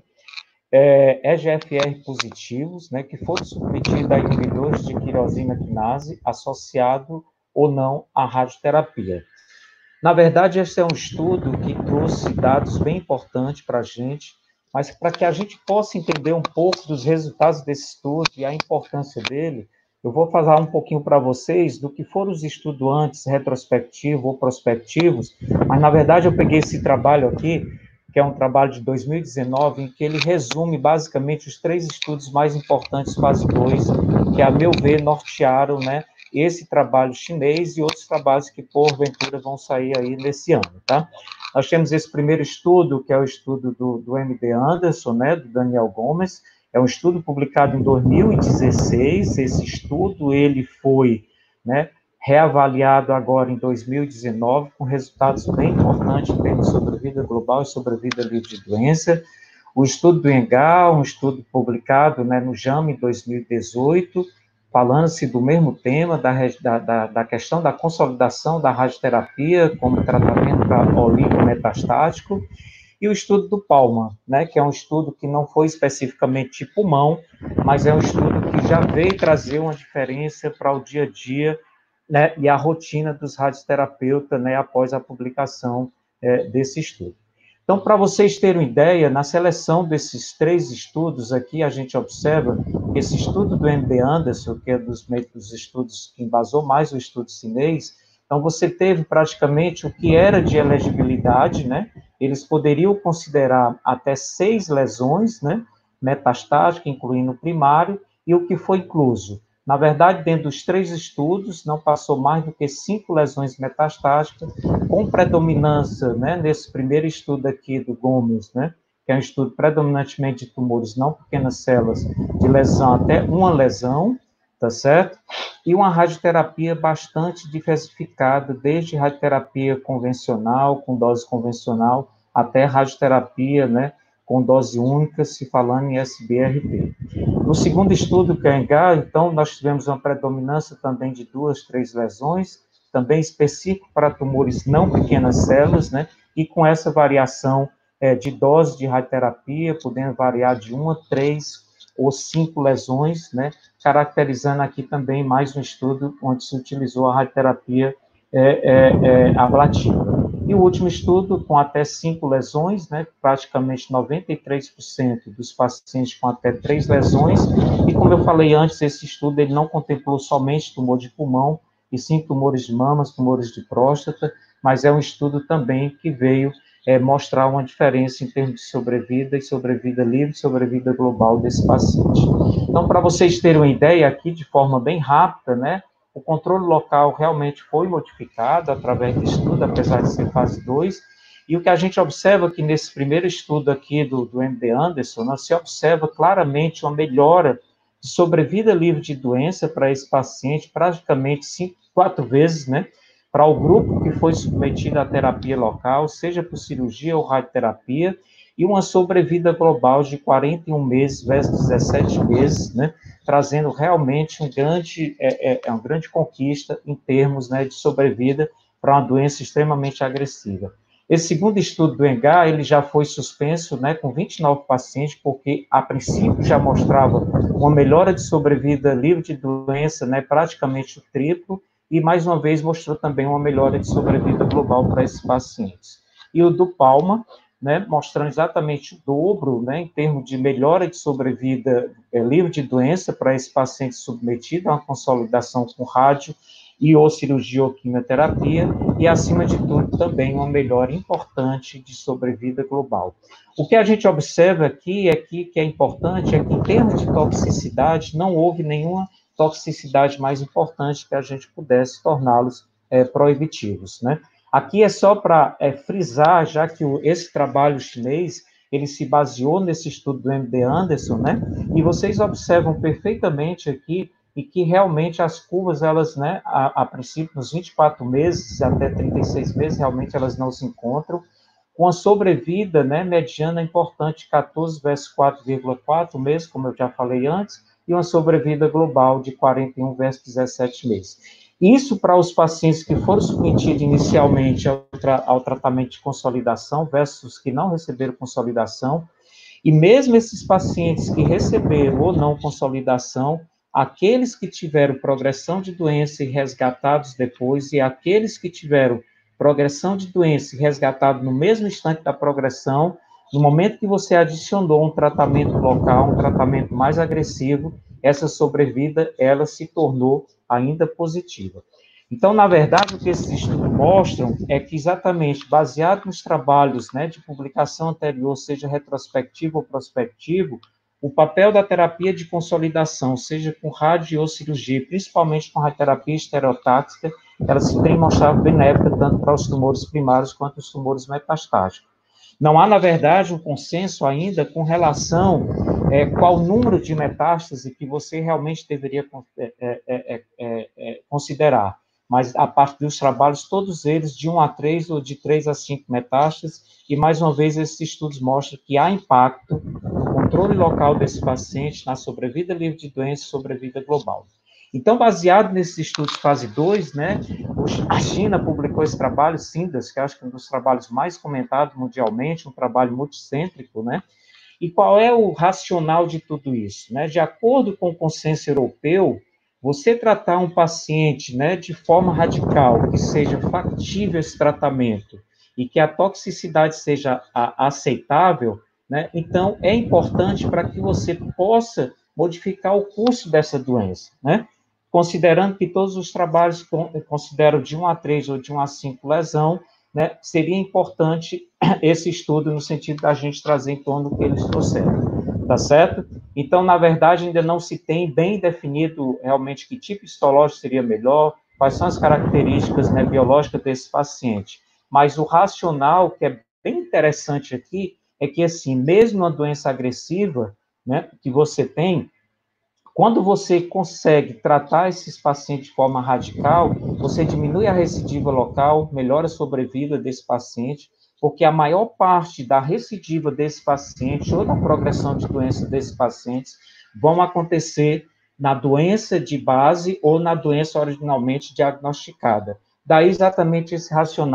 É, E G F R positivos, né? Que foram submetidos a inibidores de tirosina quinase associado ou não à radioterapia. Na verdade, esse é um estudo que trouxe dados bem importantes para a gente, mas para que a gente possa entender um pouco dos resultados desse estudo e a importância dele, eu vou falar um pouquinho para vocês do que foram os estudos antes, retrospectivos ou prospectivos, mas, na verdade, eu peguei esse trabalho aqui, que é um trabalho de dois mil e dezenove, em que ele resume, basicamente, os três estudos mais importantes, fase dois, que, a meu ver, nortearam, né, esse trabalho chinês e outros trabalhos que, porventura, vão sair aí nesse ano, tá? Nós temos esse primeiro estudo, que é o estudo do, do M D Anderson, né, do Daniel Gomes, é um estudo publicado em dois mil e dezesseis, esse estudo, ele foi, né, reavaliado agora em dois mil e dezenove, com resultados bem importantes em termos de sobrevida global e sobrevida livre de doença. O estudo do Engal, um estudo publicado, né, no JAMA em dois mil e dezoito, falando-se do mesmo tema, da, da, da questão da consolidação da radioterapia como tratamento para oligometastasia metastático, e o estudo do Palma, né, que é um estudo que não foi especificamente de pulmão, mas é um estudo que já veio trazer uma diferença para o dia a dia, né, e a rotina dos radioterapeutas, né, após a publicação é, desse estudo. Então, para vocês terem uma ideia, na seleção desses três estudos aqui, a gente observa que esse estudo do M D Anderson, que é dos, dos estudos que embasou mais o estudo chinês, então você teve praticamente o que era de elegibilidade, né? Eles poderiam considerar até seis lesões, né, metastáticas, incluindo o primário, e o que foi incluso. Na verdade, dentro dos três estudos, não passou mais do que cinco lesões metastáticas, com predominância, né, nesse primeiro estudo aqui do Gomes, né, que é um estudo predominantemente de tumores não pequenas células, de lesão até uma lesão, tá certo? E uma radioterapia bastante diversificada, desde radioterapia convencional, com dose convencional, até radioterapia, né, com dose única, se falando em S B R T. No segundo estudo, que é o Engal, então, nós tivemos uma predominância também de duas, três lesões, também específico para tumores não pequenas células, né, e com essa variação é, de dose de radioterapia, podendo variar de uma, três ou cinco lesões, né, caracterizando aqui também mais um estudo onde se utilizou a radioterapia é, é, é, ablativa. E o último estudo, com até cinco lesões, né, praticamente noventa e três por cento dos pacientes com até três lesões, e como eu falei antes, esse estudo ele não contemplou somente tumor de pulmão, e sim tumores de mamas, tumores de próstata, mas é um estudo também que veio é, mostrar uma diferença em termos de sobrevida e sobrevida livre, sobrevida global desse paciente. Então, para vocês terem uma ideia aqui, de forma bem rápida, né, o controle local realmente foi modificado através do estudo, apesar de ser fase dois, e o que a gente observa aqui nesse primeiro estudo aqui do, do M D Anderson, nós se observa claramente uma melhora de sobrevida livre de doença para esse paciente, praticamente cinco, quatro vezes, né, para o grupo que foi submetido à terapia local, seja por cirurgia ou radioterapia, e uma sobrevida global de quarenta e um meses versus dezessete meses, né, trazendo realmente um grande, é, é, uma grande conquista em termos, né, de sobrevida para uma doença extremamente agressiva. Esse segundo estudo do ENGAR, ele já foi suspenso, né, com vinte e nove pacientes, porque a princípio já mostrava uma melhora de sobrevida livre de doença, né, praticamente o triplo, e mais uma vez mostrou também uma melhora de sobrevida global para esses pacientes. E o do Palma, né, mostrando exatamente o dobro, né, em termos de melhora de sobrevida é, livre de doença para esse paciente submetido a uma consolidação com rádio e ou cirurgia ou quimioterapia, e acima de tudo também uma melhora importante de sobrevida global. O que a gente observa aqui é que, que é importante é que em termos de toxicidade não houve nenhuma toxicidade mais importante que a gente pudesse torná-los é, proibitivos, né? Aqui é só para é, frisar, já que o, esse trabalho chinês, ele se baseou nesse estudo do M D Anderson, né? E vocês observam perfeitamente aqui e que realmente as curvas, elas, né, a, a princípio, nos vinte e quatro meses até trinta e seis meses, realmente elas não se encontram, com a sobrevida, né, mediana importante, quatorze versus quatro vírgula quatro meses, como eu já falei antes, e uma sobrevida global de quarenta e um versus dezessete meses. Isso para os pacientes que foram submetidos inicialmente ao, tra ao tratamento de consolidação versus que não receberam consolidação, e mesmo esses pacientes que receberam ou não consolidação, aqueles que tiveram progressão de doença e resgatados depois, e aqueles que tiveram progressão de doença e resgatados no mesmo instante da progressão, no momento que você adicionou um tratamento local, um tratamento mais agressivo, essa sobrevida, ela se tornou ainda positiva. Então, na verdade, o que esses estudos mostram é que, exatamente, baseado nos trabalhos, né, de publicação anterior, seja retrospectivo ou prospectivo, o papel da terapia de consolidação, seja com rádio ou cirurgia, principalmente com a terapia estereotáxica, ela se tem mostrado benéfica tanto para os tumores primários quanto os tumores metastáticos. Não há, na verdade, um consenso ainda com relação é, qual número de metástase que você realmente deveria é, é, é, é, é, considerar. Mas, a partir dos trabalhos, todos eles de um a três ou de três a cinco metástases, e, mais uma vez, esses estudos mostram que há impacto no controle local desse paciente, na sobrevida livre de doença e sobrevida global. Então, baseado nesses estudos fase dois, né, a China publicou esse trabalho, SINDAS, que acho que é um dos trabalhos mais comentados mundialmente, um trabalho multicêntrico, né, e qual é o racional de tudo isso? Né? De acordo com o consenso europeu, você tratar um paciente, né, de forma radical, que seja factível esse tratamento e que a toxicidade seja a, aceitável, né, então é importante para que você possa modificar o curso dessa doença, né? Considerando que todos os trabalhos consideram de um a três ou de um a cinco lesão, né, seria importante esse estudo no sentido da gente trazer em torno do que eles trouxeram, tá certo? Então, na verdade, ainda não se tem bem definido realmente que tipo histológico seria melhor, quais são as características, né, biológicas desse paciente. Mas o racional, que é bem interessante aqui, é que, assim, mesmo uma doença agressiva, né, que você tem, quando você consegue tratar esses pacientes de forma radical, você diminui a recidiva local, melhora a sobrevida desse paciente, porque a maior parte da recidiva desse paciente ou da progressão de doença desses pacientes vão acontecer na doença de base ou na doença originalmente diagnosticada. Daí exatamente esse racional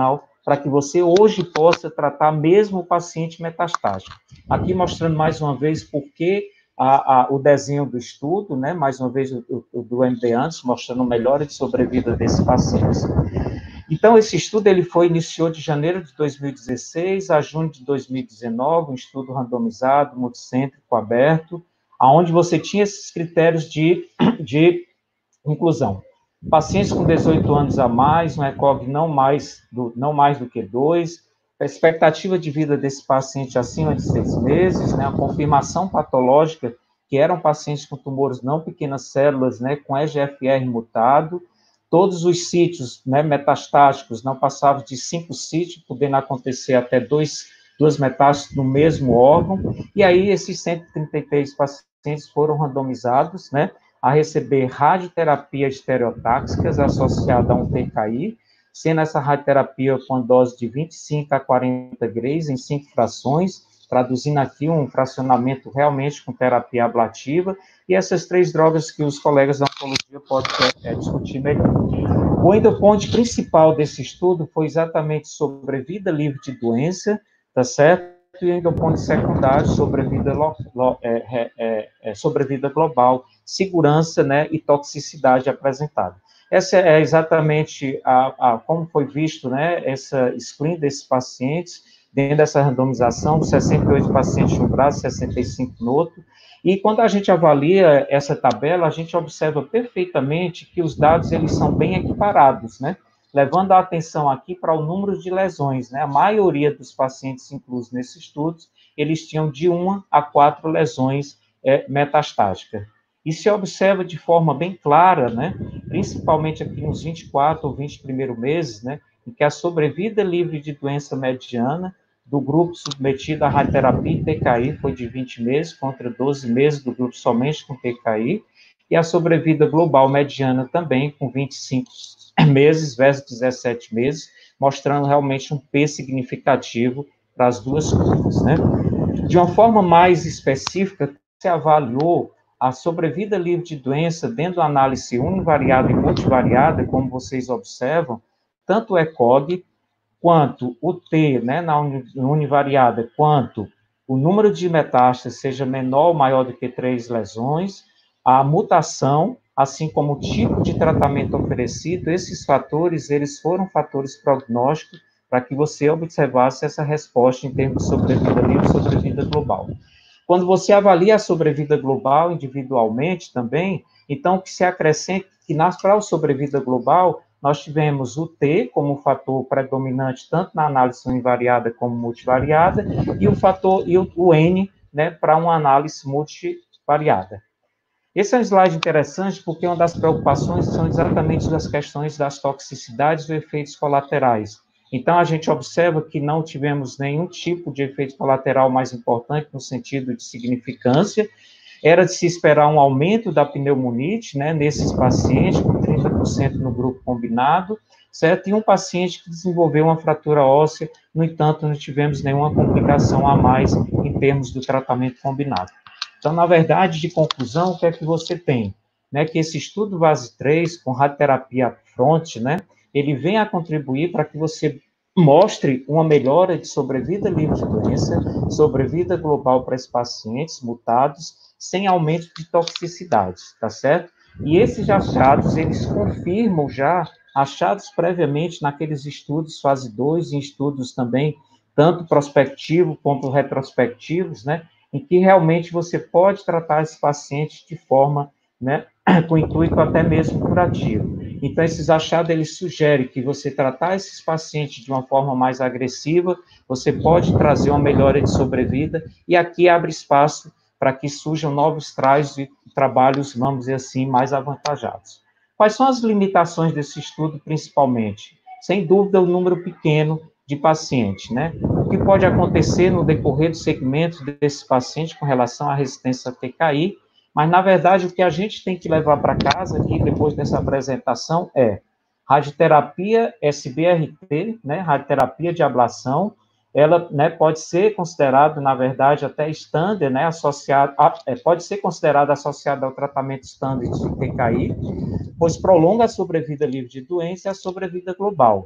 para que você hoje possa tratar mesmo o paciente metastático. Aqui mostrando mais uma vez por que a, a, o desenho do estudo, né, mais uma vez o, o do M D Anderson, mostrando melhora de sobrevida desses pacientes. Então, esse estudo ele foi, iniciou de janeiro de dois mil e dezesseis a junho de dois mil e dezenove, um estudo randomizado, multicêntrico, aberto, onde você tinha esses critérios de, de inclusão. Pacientes com dezoito anos a mais, um ECOG não mais do, não mais do que dois, a expectativa de vida desse paciente acima de seis meses, né, a confirmação patológica que eram pacientes com tumores não pequenas células, né, com E G F R mutado, todos os sítios, né, metastáticos não passavam de cinco sítios, podendo acontecer até dois, duas metástases no mesmo órgão, e aí esses cento e trinta e três pacientes foram randomizados, né, a receber radioterapia estereotáxicas associada a um T K I, sendo essa radioterapia com dose de vinte e cinco a quarenta grays em cinco frações, traduzindo aqui um fracionamento realmente com terapia ablativa, e essas três drogas que os colegas da oncologia podem é, discutir melhor. O endpoint principal desse estudo foi exatamente sobre vida livre de doença, tá certo? E o endpoint secundário sobre vida, lo, lo, é, é, é, sobre vida global, segurança, né, e toxicidade apresentada. Essa é exatamente a, a, como foi visto, né, essa screen desses pacientes, dentro dessa randomização, sessenta e oito pacientes no braço, sessenta e cinco no outro, e quando a gente avalia essa tabela, a gente observa perfeitamente que os dados, eles são bem equiparados, né, levando a atenção aqui para o número de lesões, né, a maioria dos pacientes inclusos nesses estudos, eles tinham de uma a quatro lesões é, metastáticas. E se observa de forma bem clara, né, principalmente aqui nos vinte e quatro ou vinte primeiros meses, né, em que a sobrevida livre de doença mediana do grupo submetido à radioterapia e T K I foi de vinte meses, contra doze meses do grupo somente com T K I, e a sobrevida global mediana também com vinte e cinco meses versus dezessete meses, mostrando realmente um P significativo para as duas curvas, né. De uma forma mais específica, se avaliou a sobrevida livre de doença dentro da análise univariada e multivariada, como vocês observam, tanto o ECOG, quanto o T, né, na univariada, quanto o número de metástases seja menor ou maior do que três lesões, a mutação, assim como o tipo de tratamento oferecido, esses fatores, eles foram fatores prognósticos para que você observasse essa resposta em termos de sobrevida livre e sobrevida global. Quando você avalia a sobrevida global individualmente também, então o que se acrescenta que para a sobrevida global, nós tivemos o T como fator predominante tanto na análise univariada como multivariada, e o fator e o, o N, né, para uma análise multivariada. Esse é um slide interessante porque uma das preocupações são exatamente das questões das toxicidades e efeitos colaterais. Então, a gente observa que não tivemos nenhum tipo de efeito colateral mais importante no sentido de significância. Era de se esperar um aumento da pneumonite, né, nesses pacientes, com trinta por cento no grupo combinado, certo? E um paciente que desenvolveu uma fratura óssea, no entanto, não tivemos nenhuma complicação a mais em termos do tratamento combinado. Então, na verdade, de conclusão, o que é que você tem? Né, que esse estudo VASE três, com radioterapia front, né, ele vem a contribuir para que você mostre uma melhora de sobrevida livre de doença, sobrevida global para esses pacientes mutados, sem aumento de toxicidade, tá certo? E esses achados, eles confirmam já achados previamente naqueles estudos fase dois, em estudos também, tanto prospectivos quanto retrospectivos, né, em que realmente você pode tratar esse paciente de forma, né, com intuito até mesmo curativo. Então, esses achados, eles sugerem que você tratar esses pacientes de uma forma mais agressiva, você pode trazer uma melhora de sobrevida, e aqui abre espaço para que surjam novos trajes de trabalhos, vamos dizer assim, mais avantajados. Quais são as limitações desse estudo, principalmente? Sem dúvida, o número pequeno de pacientes, né? O que pode acontecer no decorrer do segmento desse paciente com relação à resistência a T K I, mas, na verdade, o que a gente tem que levar para casa aqui, depois dessa apresentação, é radioterapia S B R T, né, radioterapia de ablação, ela, né, pode ser considerada, na verdade, até standard, né, associado, a, é, pode ser considerada associada ao tratamento standard de T K I, pois prolonga a sobrevida livre de doença e a sobrevida global.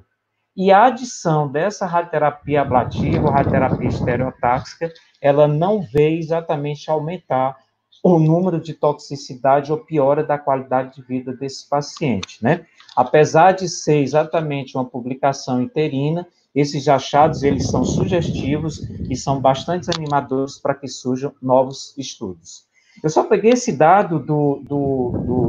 e a adição dessa radioterapia ablativa, radioterapia estereotáxica, ela não veio exatamente aumentar o número de toxicidade ou piora da qualidade de vida desse paciente, né? Apesar de ser exatamente uma publicação interina, esses achados, eles são sugestivos e são bastante animadores para que surjam novos estudos. Eu só peguei esse dado do, do, do,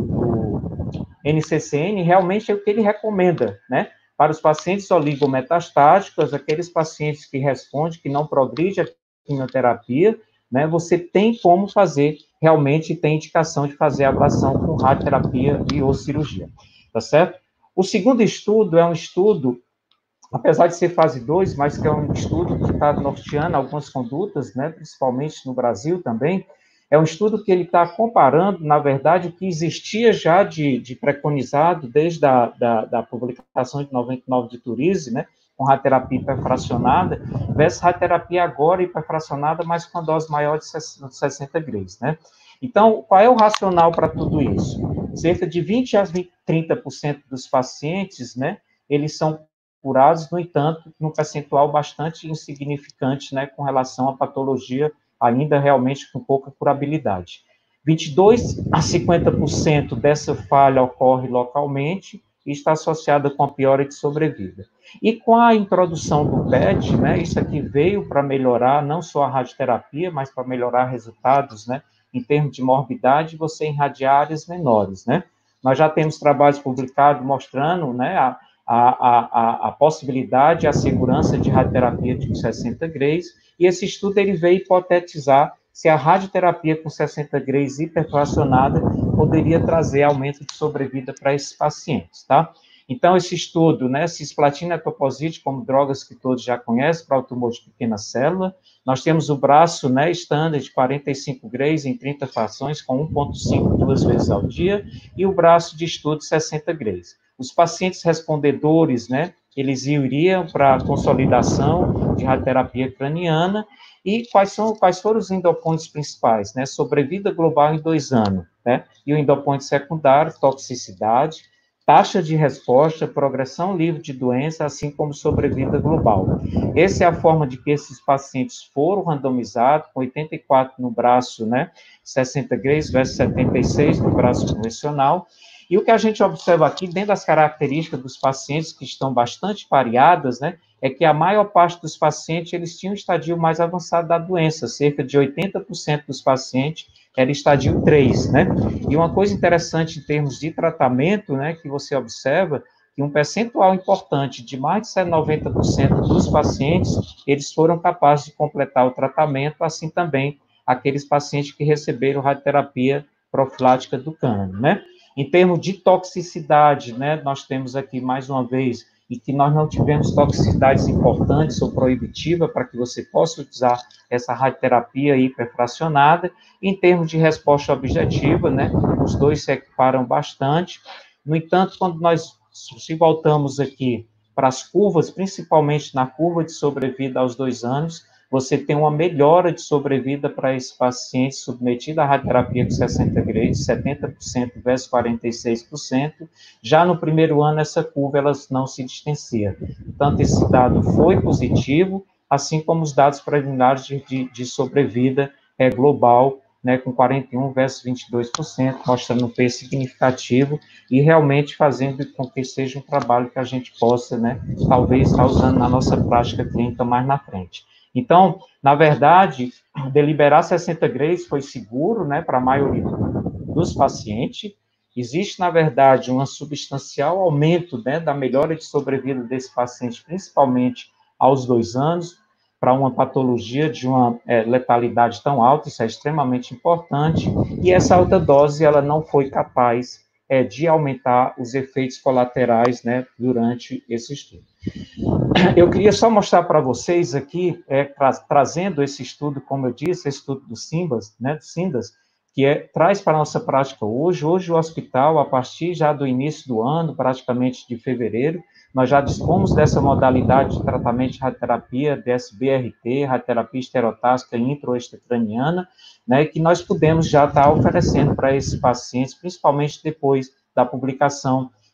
do N C C N, realmente é o que ele recomenda, né? Para os pacientes oligometastáticos, aqueles pacientes que respondem, que não progridem a quimioterapia, né, você tem como fazer, realmente tem indicação de fazer a ablação com radioterapia e ou cirurgia, tá certo? O segundo estudo é um estudo, apesar de ser fase dois, mas que é um estudo que está norteando algumas condutas, né, principalmente no Brasil também, é um estudo que ele está comparando, na verdade, o que existia já de, de preconizado desde a da, da publicação de noventa e nove de Turize, né, com radioterapia hiperfracionada, versus radioterapia agora hiperfracionada, mas com a dose maior de sessenta grays, né? Então, qual é o racional para tudo isso? Cerca de vinte a trinta por cento dos pacientes, né, eles são curados, no entanto, num percentual bastante insignificante, né, com relação à patologia, ainda realmente com pouca curabilidade. vinte e dois a cinquenta por cento dessa falha ocorre localmente e está associada com a piora de sobrevida. E com a introdução do P E T, né, isso aqui veio para melhorar não só a radioterapia, mas para melhorar resultados, né, em termos de morbidade, você irradiar áreas menores, né. Nós já temos trabalhos publicados mostrando, né, a, a, a, a possibilidade, a segurança de radioterapia de sessenta grays, e esse estudo ele veio hipotetizar se a radioterapia com sessenta grays hiperfracionada poderia trazer aumento de sobrevida para esses pacientes, tá? Então, esse estudo, né, cisplatina e etoposide, como drogas que todos já conhecem, para o tumor de pequena célula, nós temos o braço, né, standard de quarenta e cinco grays em trinta frações, com um vírgula cinco duas vezes ao dia, e o braço de estudo sessenta grays. Os pacientes respondedores, né, eles iriam para a consolidação de radioterapia craniana, e quais, são, quais foram os endpoints principais, né, sobrevida global em dois anos, né, e o endpoint secundário, toxicidade, taxa de resposta, progressão livre de doença, assim como sobrevida global. Essa é a forma de que esses pacientes foram randomizados, com oitenta e quatro no braço, né, sessenta grays versus setenta e seis no braço convencional. E o que a gente observa aqui, dentro das características dos pacientes, que estão bastante variadas, né, é que a maior parte dos pacientes, eles tinham um estadio mais avançado da doença, cerca de oitenta por cento dos pacientes era estadio três, né? E uma coisa interessante em termos de tratamento, né, que você observa, que um percentual importante de mais de noventa por cento dos pacientes, eles foram capazes de completar o tratamento, assim também aqueles pacientes que receberam radioterapia profilática do câncer, né? Em termos de toxicidade, né, nós temos aqui, mais uma vez, e que nós não tivemos toxicidades importantes ou proibitivas para que você possa usar essa radioterapia hiperfracionada. Em termos de resposta objetiva, né, os dois se equiparam bastante. No entanto, quando nós se voltamos aqui para as curvas, principalmente na curva de sobrevida aos dois anos, você tem uma melhora de sobrevida para esse paciente submetido à radioterapia com sessenta grays, setenta por cento versus quarenta e seis por cento. Já no primeiro ano, essa curva ela não se distancia. Portanto, esse dado foi positivo, assim como os dados preliminares de, de, de sobrevida é, global, né, com quarenta e um versus vinte e dois por cento, mostrando um peso significativo e realmente fazendo com que seja um trabalho que a gente possa, né, talvez estar usando na nossa prática clínica mais na frente. Então, na verdade, deliberar sessenta grays foi seguro, né, para a maioria dos pacientes. Existe, na verdade, um substancial aumento, né, da melhora de sobrevida desse paciente, principalmente aos dois anos, para uma patologia de uma é, letalidade tão alta, isso é extremamente importante, e essa alta dose, ela não foi capaz é, de aumentar os efeitos colaterais, né, durante esse estudo. Eu queria só mostrar para vocês aqui, é, tra trazendo esse estudo, como eu disse, esse estudo do SIMBAS, né, do SINDAS, que é, traz para a nossa prática hoje. Hoje o hospital, a partir já do início do ano, praticamente de fevereiro, nós já dispomos dessa modalidade de tratamento de radioterapia, D S B R T, radioterapia estereotáxica intro-extracraniana, né, que nós podemos já estar oferecendo para esses pacientes, principalmente depois da publicação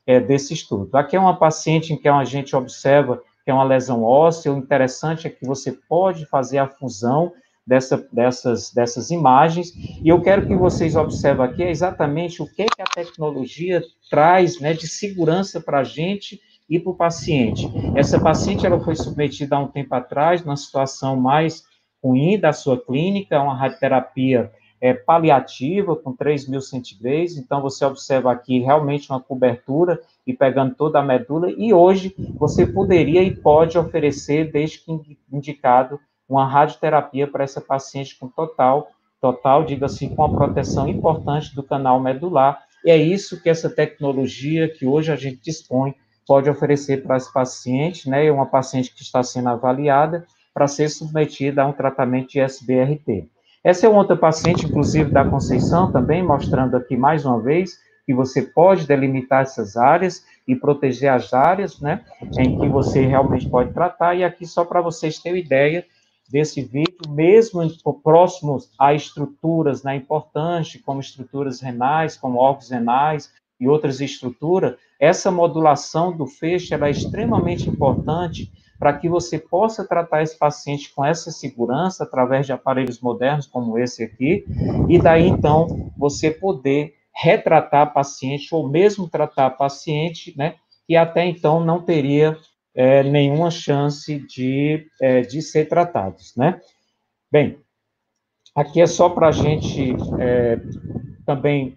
é, desse estudo. Aqui é uma paciente em que a gente observa que é uma lesão óssea. O interessante é que você pode fazer a fusão dessa, dessas, dessas imagens, e eu quero que vocês observem aqui exatamente o que, que a tecnologia traz, né, de segurança para a gente e para o paciente. Essa paciente ela foi submetida há um tempo atrás, numa situação mais ruim da sua clínica, uma radioterapia é, paliativa, com três mil centigraus. Então, você observa aqui realmente uma cobertura e pegando toda a medula, e hoje você poderia e pode oferecer, desde que indicado, uma radioterapia para essa paciente com total, total, diga-se, com a proteção importante do canal medular. E é isso que essa tecnologia que hoje a gente dispõe pode oferecer para esse paciente, né, uma paciente que está sendo avaliada para ser submetida a um tratamento de S B R T. Essa é outra paciente, inclusive, da Conceição, também mostrando aqui mais uma vez que você pode delimitar essas áreas e proteger as áreas, né, em que você realmente pode tratar. E aqui, só para vocês terem ideia desse vídeo, mesmo próximos a estruturas, né, importantes, como estruturas renais, como órgãos renais e outras estruturas, essa modulação do feixe ela é extremamente importante para que você possa tratar esse paciente com essa segurança através de aparelhos modernos como esse aqui, e daí, então, você poder retratar paciente ou mesmo tratar paciente, né, que até então não teria é, nenhuma chance de, é, de ser tratados, né? Bem, aqui é só para a gente é, também...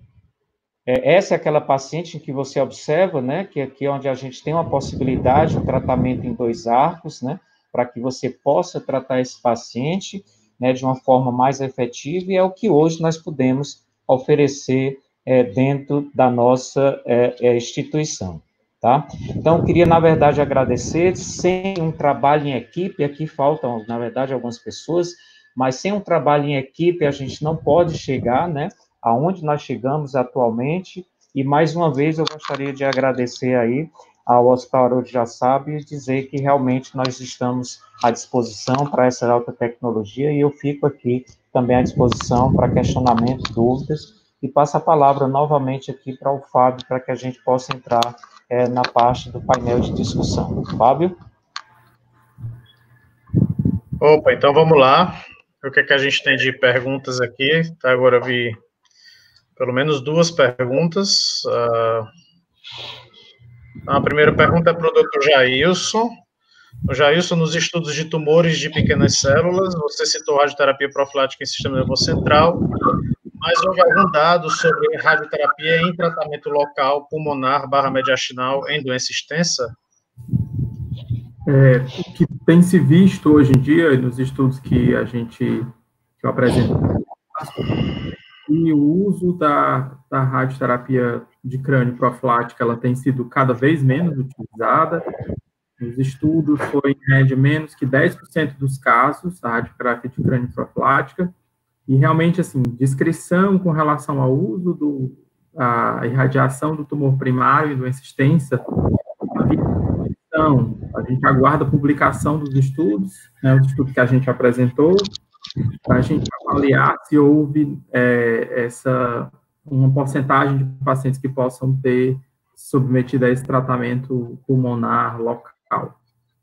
É, essa é aquela paciente que você observa, né, que aqui é onde a gente tem uma possibilidade, um tratamento em dois arcos, né, para que você possa tratar esse paciente, né, de uma forma mais efetiva, e é o que hoje nós podemos oferecer é, dentro da nossa é, é, instituição, tá? Então, eu queria, na verdade, agradecer. Sem um trabalho em equipe, aqui faltam, na verdade, algumas pessoas, mas sem um trabalho em equipe, a gente não pode chegar, né, aonde nós chegamos atualmente. E, mais uma vez, eu gostaria de agradecer aí ao Hospital Haroldo de Jaçaba e dizer que realmente nós estamos à disposição para essa alta tecnologia, e eu fico aqui também à disposição para questionamento, dúvidas, e passo a palavra novamente aqui para o Fábio, para que a gente possa entrar é, na parte do painel de discussão. Fábio? Opa, então vamos lá. O que é que a gente tem de perguntas aqui? Tá, agora eu vi pelo menos duas perguntas. Uh, a primeira pergunta é para o doutor Jailson. O Jailson, nos estudos de tumores de pequenas células, você citou radioterapia profilática em sistema nervoso central, mas houve algum dado sobre radioterapia em tratamento local, pulmonar, barra mediastinal, em doença extensa? É, o que tem se visto hoje em dia, nos estudos que a gente que eu apresento, e o uso da, da radioterapia de crânio profilática, ela tem sido cada vez menos utilizada. Nos estudos, foi, em média, menos que dez por cento dos casos, a radioterapia de crânio profilática, e realmente, assim, discrição com relação ao uso do, a irradiação do tumor primário e doença extensa, então, a gente aguarda a publicação dos estudos, né, os estudos que a gente apresentou, para a gente avaliar se houve é, essa, uma porcentagem de pacientes que possam ter submetido a esse tratamento pulmonar local.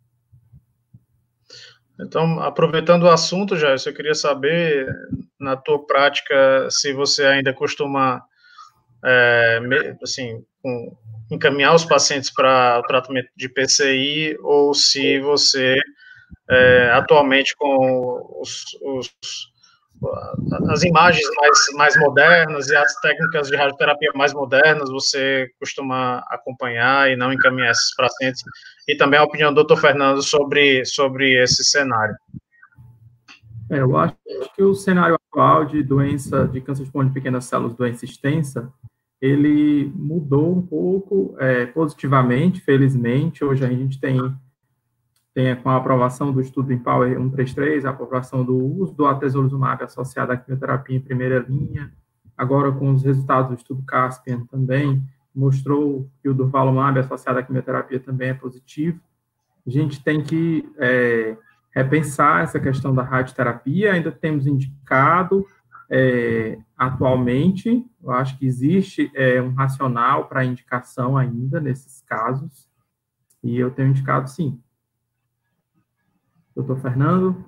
Então, aproveitando o assunto, Jair, eu queria saber, na tua prática, se você ainda costuma, é, assim, com, encaminhar os pacientes para o tratamento de P C I, ou se você, é, atualmente, com os, os, as imagens mais, mais modernas e as técnicas de radioterapia mais modernas, você costuma acompanhar e não encaminhar esses pacientes? E também a opinião do doutor Fernando sobre, sobre esse cenário. É, eu acho que o cenário atual de doença, de câncer de pulmão de pequenas células, doença extensa, ele mudou um pouco é, positivamente, felizmente. Hoje a gente tem, tem, com a aprovação do estudo Empower cento e trinta e três, a aprovação do uso do atezolizumab associado à quimioterapia em primeira linha, agora com os resultados do estudo Caspian também, mostrou que o durvalumab associado à quimioterapia também é positivo. A gente tem que é, repensar essa questão da radioterapia. Ainda temos indicado é, atualmente, eu acho que existe é, um racional para indicação ainda nesses casos, e eu tenho indicado sim. Doutor Fernando?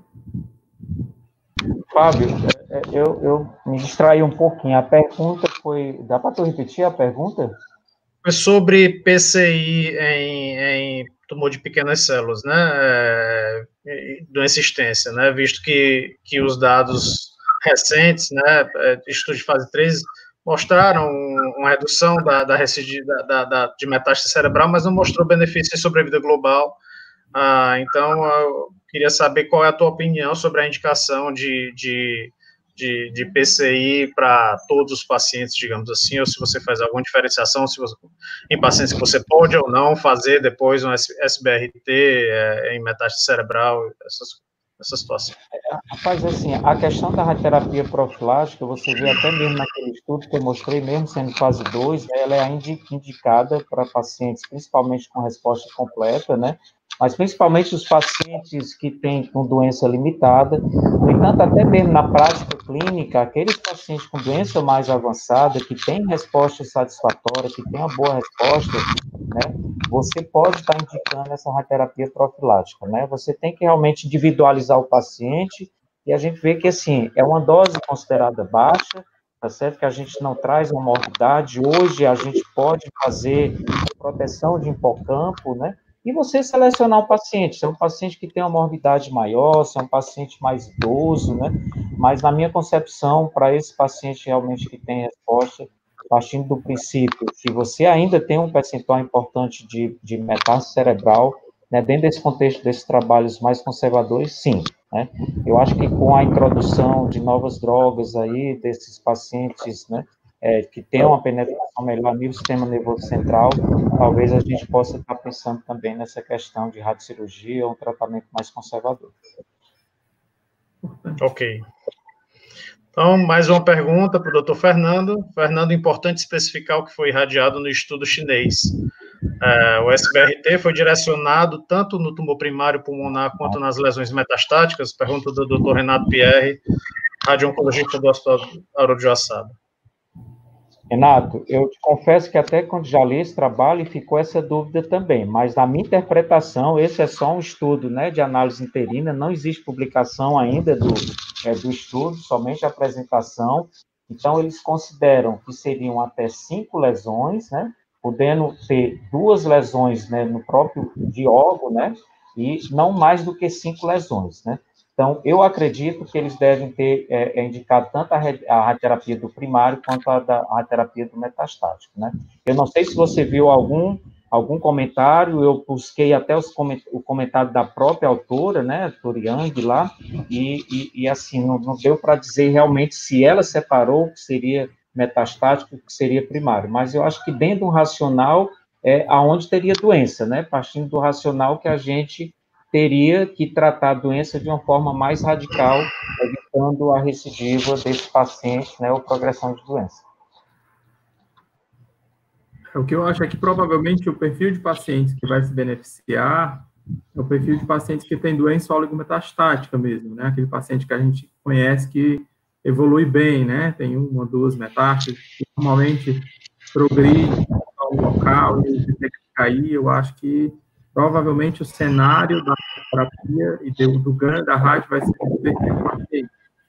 Fábio, eu, eu me distraí um pouquinho. A pergunta foi... Dá para tu repetir a pergunta? Foi sobre P C I em, em tumor de pequenas células, né? É, doença extensa, né? Visto que, que os dados recentes, né? Estudos de fase três mostraram uma redução da, da, da, da, de metástase cerebral, mas não mostrou benefício em sobrevida global. Ah, então, eu queria saber qual é a tua opinião sobre a indicação de, de, de, de P C I para todos os pacientes, digamos assim, ou se você faz alguma diferenciação se você, em pacientes que você pode ou não fazer depois um S B R T é, em metástase cerebral, essas, essa situação. Rapaz, assim, a questão da radioterapia profilática, você vê até mesmo naquele estudo que eu mostrei, mesmo sendo fase dois, né, ela é indicada para pacientes, principalmente com resposta completa, né? Mas principalmente os pacientes que têm com doença limitada. No entanto, até mesmo na prática clínica, aqueles pacientes com doença mais avançada, que têm resposta satisfatória, que têm uma boa resposta, né, você pode estar indicando essa radioterapia profilática, né? Você tem que realmente individualizar o paciente, e a gente vê que, assim, é uma dose considerada baixa, tá certo? Que a gente não traz uma morbidade. Hoje, a gente pode fazer proteção de hipocampo, né? E você selecionar o paciente, se é um paciente que tem uma morbidade maior, se é um paciente mais idoso, né? Mas, na minha concepção, para esse paciente realmente que tem resposta, partindo do princípio que você ainda tem um percentual importante de, de metástase cerebral, né? Dentro desse contexto desses trabalhos mais conservadores, sim, né? Eu acho que com a introdução de novas drogas aí, desses pacientes, né? É, que tem uma penetração melhor no sistema nervoso central, talvez a gente possa estar pensando também nessa questão de radiocirurgia ou um tratamento mais conservador. Ok. Então, mais uma pergunta para o doutor Fernando. Fernando, importante especificar o que foi irradiado no estudo chinês. É, o S B R T foi direcionado tanto no tumor primário pulmonar quanto nas lesões metastáticas? Pergunta do doutor Renato Pierre, radio-oncologista do Hospital Auro de Joaçaba. Renato, eu te confesso que até quando já li esse trabalho ficou essa dúvida também, mas na minha interpretação, esse é só um estudo, né, de análise interina, não existe publicação ainda do, é, do estudo, somente a apresentação. Então, eles consideram que seriam até cinco lesões, né, podendo ter duas lesões, né, no próprio diógo, né, e não mais do que cinco lesões, né. Então, eu acredito que eles devem ter é, indicado tanto a, a radioterapia do primário quanto a, da, a radioterapia do metastático, né? Eu não sei se você viu algum, algum comentário, eu busquei até os coment, o comentário da própria autora, né, a Tori Yang, lá, e, e, e assim, não, não deu para dizer realmente se ela separou o que seria metastático e o que seria primário, mas eu acho que dentro do racional é aonde teria doença, né? Partindo do racional que a gente teria que tratar a doença de uma forma mais radical, evitando a recidiva desse paciente, né, ou progressão de doença. O que eu acho é que, provavelmente, o perfil de pacientes que vai se beneficiar é o perfil de pacientes que tem doença oligometastática mesmo, né, aquele paciente que a gente conhece que evolui bem, né, tem uma, duas metástases, que normalmente progride ao local e tem que cair. Eu acho que provavelmente o cenário da terapia e do, do ganho da rádio vai ser perfeito.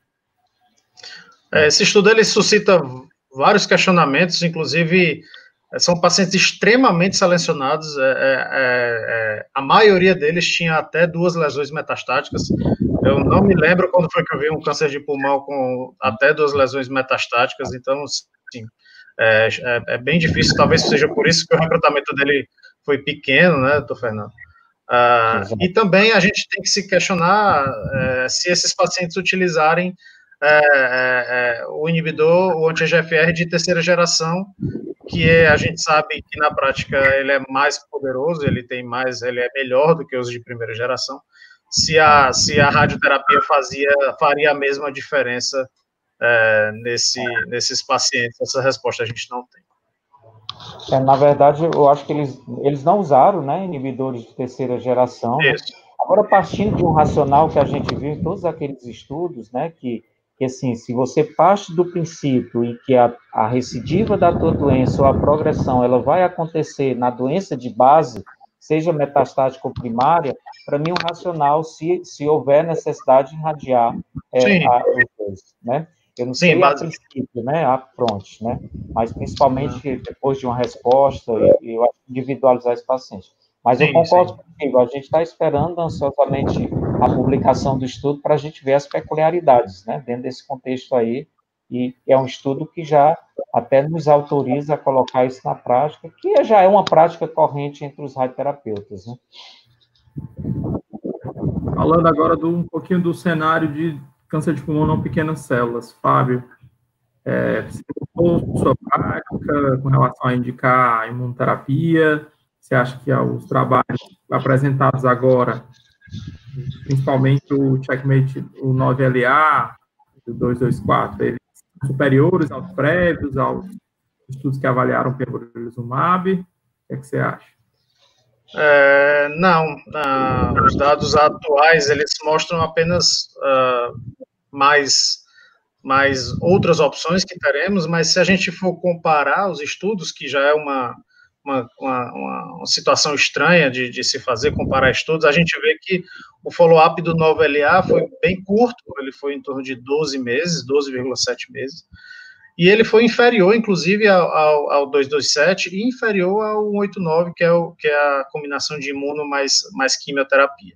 Esse estudo ele suscita vários questionamentos, inclusive são pacientes extremamente selecionados, é, é, é, a maioria deles tinha até duas lesões metastáticas. Eu não me lembro quando foi que eu vi um câncer de pulmão com até duas lesões metastáticas, então, sim, é, é, é bem difícil, talvez seja por isso que o recrutamento dele foi pequeno, né, doutor Fernando? Ah, e também a gente tem que se questionar é, se esses pacientes utilizarem é, é, o inibidor, o anti-G F R de terceira geração, que é, a gente sabe que na prática ele é mais poderoso, ele tem mais, ele é melhor do que os de primeira geração. Se a, se a radioterapia fazia, faria a mesma diferença é, nesse, nesses pacientes, essa resposta a gente não tem. É, na verdade, eu acho que eles, eles não usaram, né, inibidores de terceira geração. Né? Agora, partindo de um racional que a gente viu em todos aqueles estudos, né, que, que, assim, se você parte do princípio em que a, a recidiva da tua doença ou a progressão, ela vai acontecer na doença de base, seja metastática ou primária, para mim, um racional, se, se houver necessidade de irradiar é, a, os dois, né? Eu não Sim, sei base... a princípio, né, a pronto, né? Mas principalmente depois de uma resposta, eu, eu acho que individualizar esse paciente. Mas sim, eu concordo contigo, a gente está esperando ansiosamente a publicação do estudo para a gente ver as peculiaridades, né, dentro desse contexto aí, e é um estudo que já até nos autoriza a colocar isso na prática, que já é uma prática corrente entre os radioterapeutas, né? Falando agora do, um pouquinho do cenário de câncer de pulmão não pequenas células, Fábio, é, você colocou sua prática com relação a indicar a imunoterapia? Você acha que os trabalhos apresentados agora, principalmente o Checkmate, o nove L A, o dois dois quatro, eles são superiores aos prévios, aos estudos que avaliaram o pembrolizumab? O que é que você acha? É, não, uh, os dados atuais, eles mostram apenas uh, mais, mais outras opções que teremos, mas se a gente for comparar os estudos, que já é uma, uma, uma, uma situação estranha de, de se fazer, comparar estudos, a gente vê que o follow-up do nove L A foi bem curto, ele foi em torno de doze meses, doze vírgula sete meses, e ele foi inferior, inclusive, ao, ao, ao duzentos e vinte e sete e inferior ao cento e oitenta e nove, que é, o, que é a combinação de imuno mais, mais quimioterapia.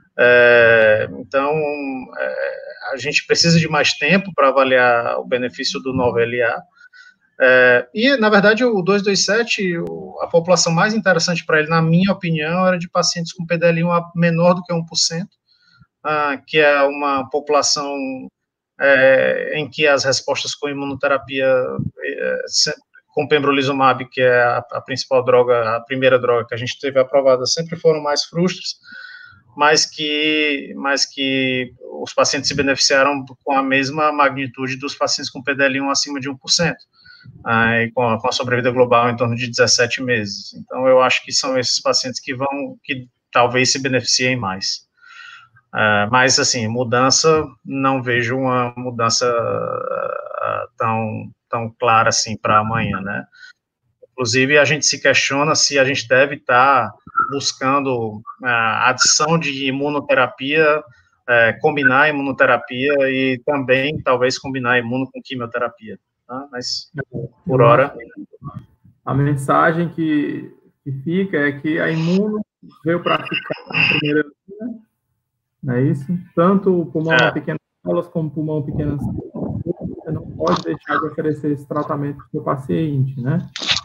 É, então, é, a gente precisa de mais tempo para avaliar o benefício do nove L A. É, e, na verdade, o duzentos e vinte e sete, o, a população mais interessante para ele, na minha opinião, era de pacientes com P D L um menor do que um por cento, ah, que é uma população É, em que as respostas com imunoterapia, é, com pembrolizumab, que é a, a principal droga, a primeira droga que a gente teve aprovada, sempre foram mais frustras, mas que, mas que os pacientes se beneficiaram com a mesma magnitude dos pacientes com P D L um acima de um por cento, ah, e com a, com a sobrevida global em torno de dezessete meses. Então, eu acho que são esses pacientes que vão, que talvez se beneficiem mais. Uh, mas, assim, mudança, não vejo uma mudança uh, tão, tão clara, assim, para amanhã, né? Inclusive, a gente se questiona se a gente deve estar tá buscando a uh, adição de imunoterapia, uh, combinar imunoterapia e também, talvez, combinar imuno com quimioterapia, tá? Mas, por Eu hora... A mensagem que, que fica é que a imuno veio para ficar na primeira linha, não é isso? Tanto o pulmão é. pequenas células como o pulmão pequenas células, você não pode deixar de oferecer esse tratamento para o paciente, né?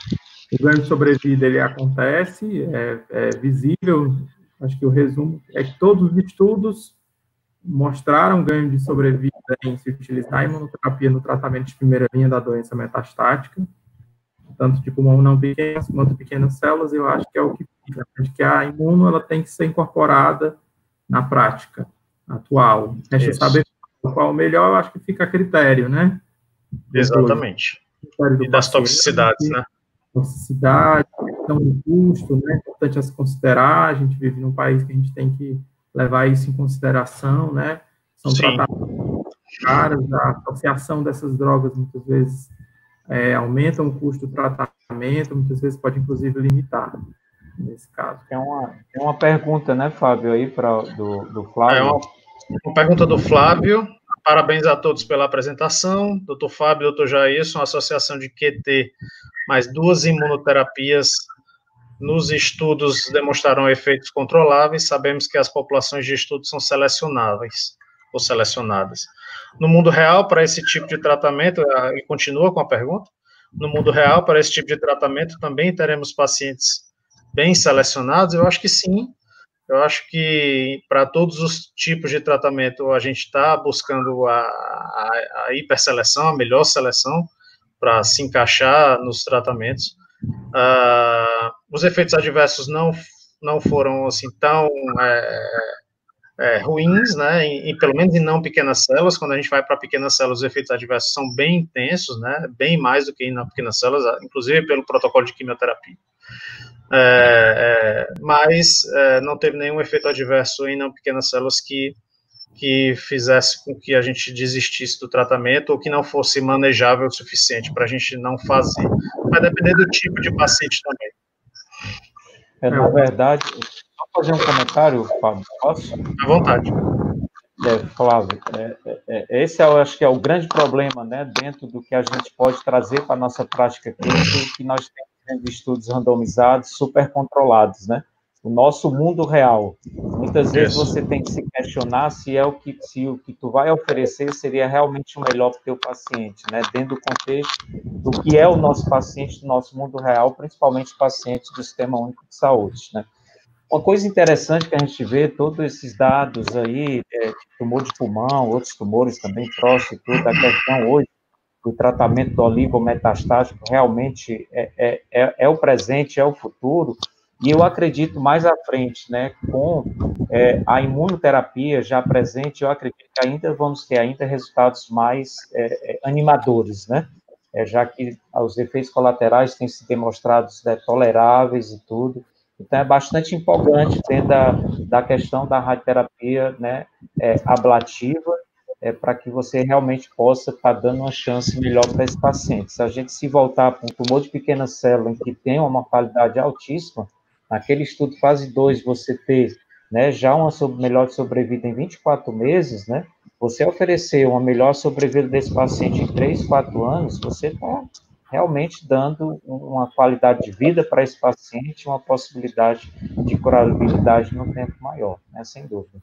O ganho de sobrevida, ele acontece, é, é visível, acho que o resumo é que todos os estudos mostraram ganho de sobrevida em se utilizar a imunoterapia no tratamento de primeira linha da doença metastática, tanto de pulmão não pequenas quanto pequenas células. Eu acho que é o que fica, que a imuno, ela tem que ser incorporada na prática atual. Resta saber qual o melhor, eu acho que fica a critério, né? Exatamente. Critério e das toxicidades, né? Toxicidade, questão do custo, né? É importante a se considerar. A gente vive num país que a gente tem que levar isso em consideração, né? São tratamentos caros, a associação dessas drogas, muitas vezes, é, aumenta o custo do tratamento, muitas vezes pode, inclusive, limitar. Nesse caso. Tem uma, tem uma pergunta, né, Fábio, aí pra, do, do Flávio. É uma, uma pergunta do Flávio. Parabéns a todos pela apresentação. doutor Fábio, doutor Jailson, associação de Q T, mais duas imunoterapias nos estudos demonstraram efeitos controláveis. Sabemos que as populações de estudo são selecionáveis ou selecionadas. No mundo real, para esse tipo de tratamento, ele continua com a pergunta, no mundo real, para esse tipo de tratamento, também teremos pacientes bem selecionados? Eu acho que sim. Eu acho que para todos os tipos de tratamento a gente está buscando a, a, a hiperseleção, a melhor seleção para se encaixar nos tratamentos. Uh, os efeitos adversos não, não foram assim tão é, é, ruins, né? Em, em, pelo menos em não pequenas células. Quando a gente vai para pequenas células, os efeitos adversos são bem intensos, né? Bem mais do que em não pequenas células, inclusive pelo protocolo de quimioterapia. É, é, mas é, não teve nenhum efeito adverso em não pequenas células que, que fizesse com que a gente desistisse do tratamento ou que não fosse manejável o suficiente para a gente não fazer. Vai depender do tipo de paciente também. É, na verdade, só fazer um comentário, Fábio, posso? À vontade. É, Flávio, é, é, esse eu acho que é o grande problema, né, dentro do que a gente pode trazer para a nossa prática clínica, que nós temos estudos randomizados, super controlados, né? O nosso mundo real. Muitas vezes você tem que se questionar se é o que se o que tu vai oferecer seria realmente o melhor para o teu paciente, né? Dentro do contexto do que é o nosso paciente do nosso mundo real, principalmente pacientes do Sistema Único de Saúde, né? Uma coisa interessante que a gente vê, todos esses dados aí, é, tumor de pulmão, outros tumores também, próstata, tudo, a questão hoje do tratamento do oligometastático realmente é, é, é, é o presente, é o futuro, e eu acredito mais à frente, né, com é, a imunoterapia já presente, eu acredito que ainda vamos ter ainda resultados mais é, é, animadores, né, é, já que os efeitos colaterais têm se demonstrado, né, toleráveis e tudo. Então, é bastante empolgante dentro da, da questão da radioterapia, né, é, ablativa, é, para que você realmente possa estar tá dando uma chance melhor para esse paciente. Se a gente se voltar para um tumor de pequena célula, em que tem uma qualidade altíssima, naquele estudo fase dois, você ter, né, já uma sobre, melhor sobrevida em vinte e quatro meses, né, você oferecer uma melhor sobrevida desse paciente em três, quatro anos, você está realmente dando uma qualidade de vida para esse paciente, uma possibilidade de curabilidade num tempo maior, né, sem dúvida.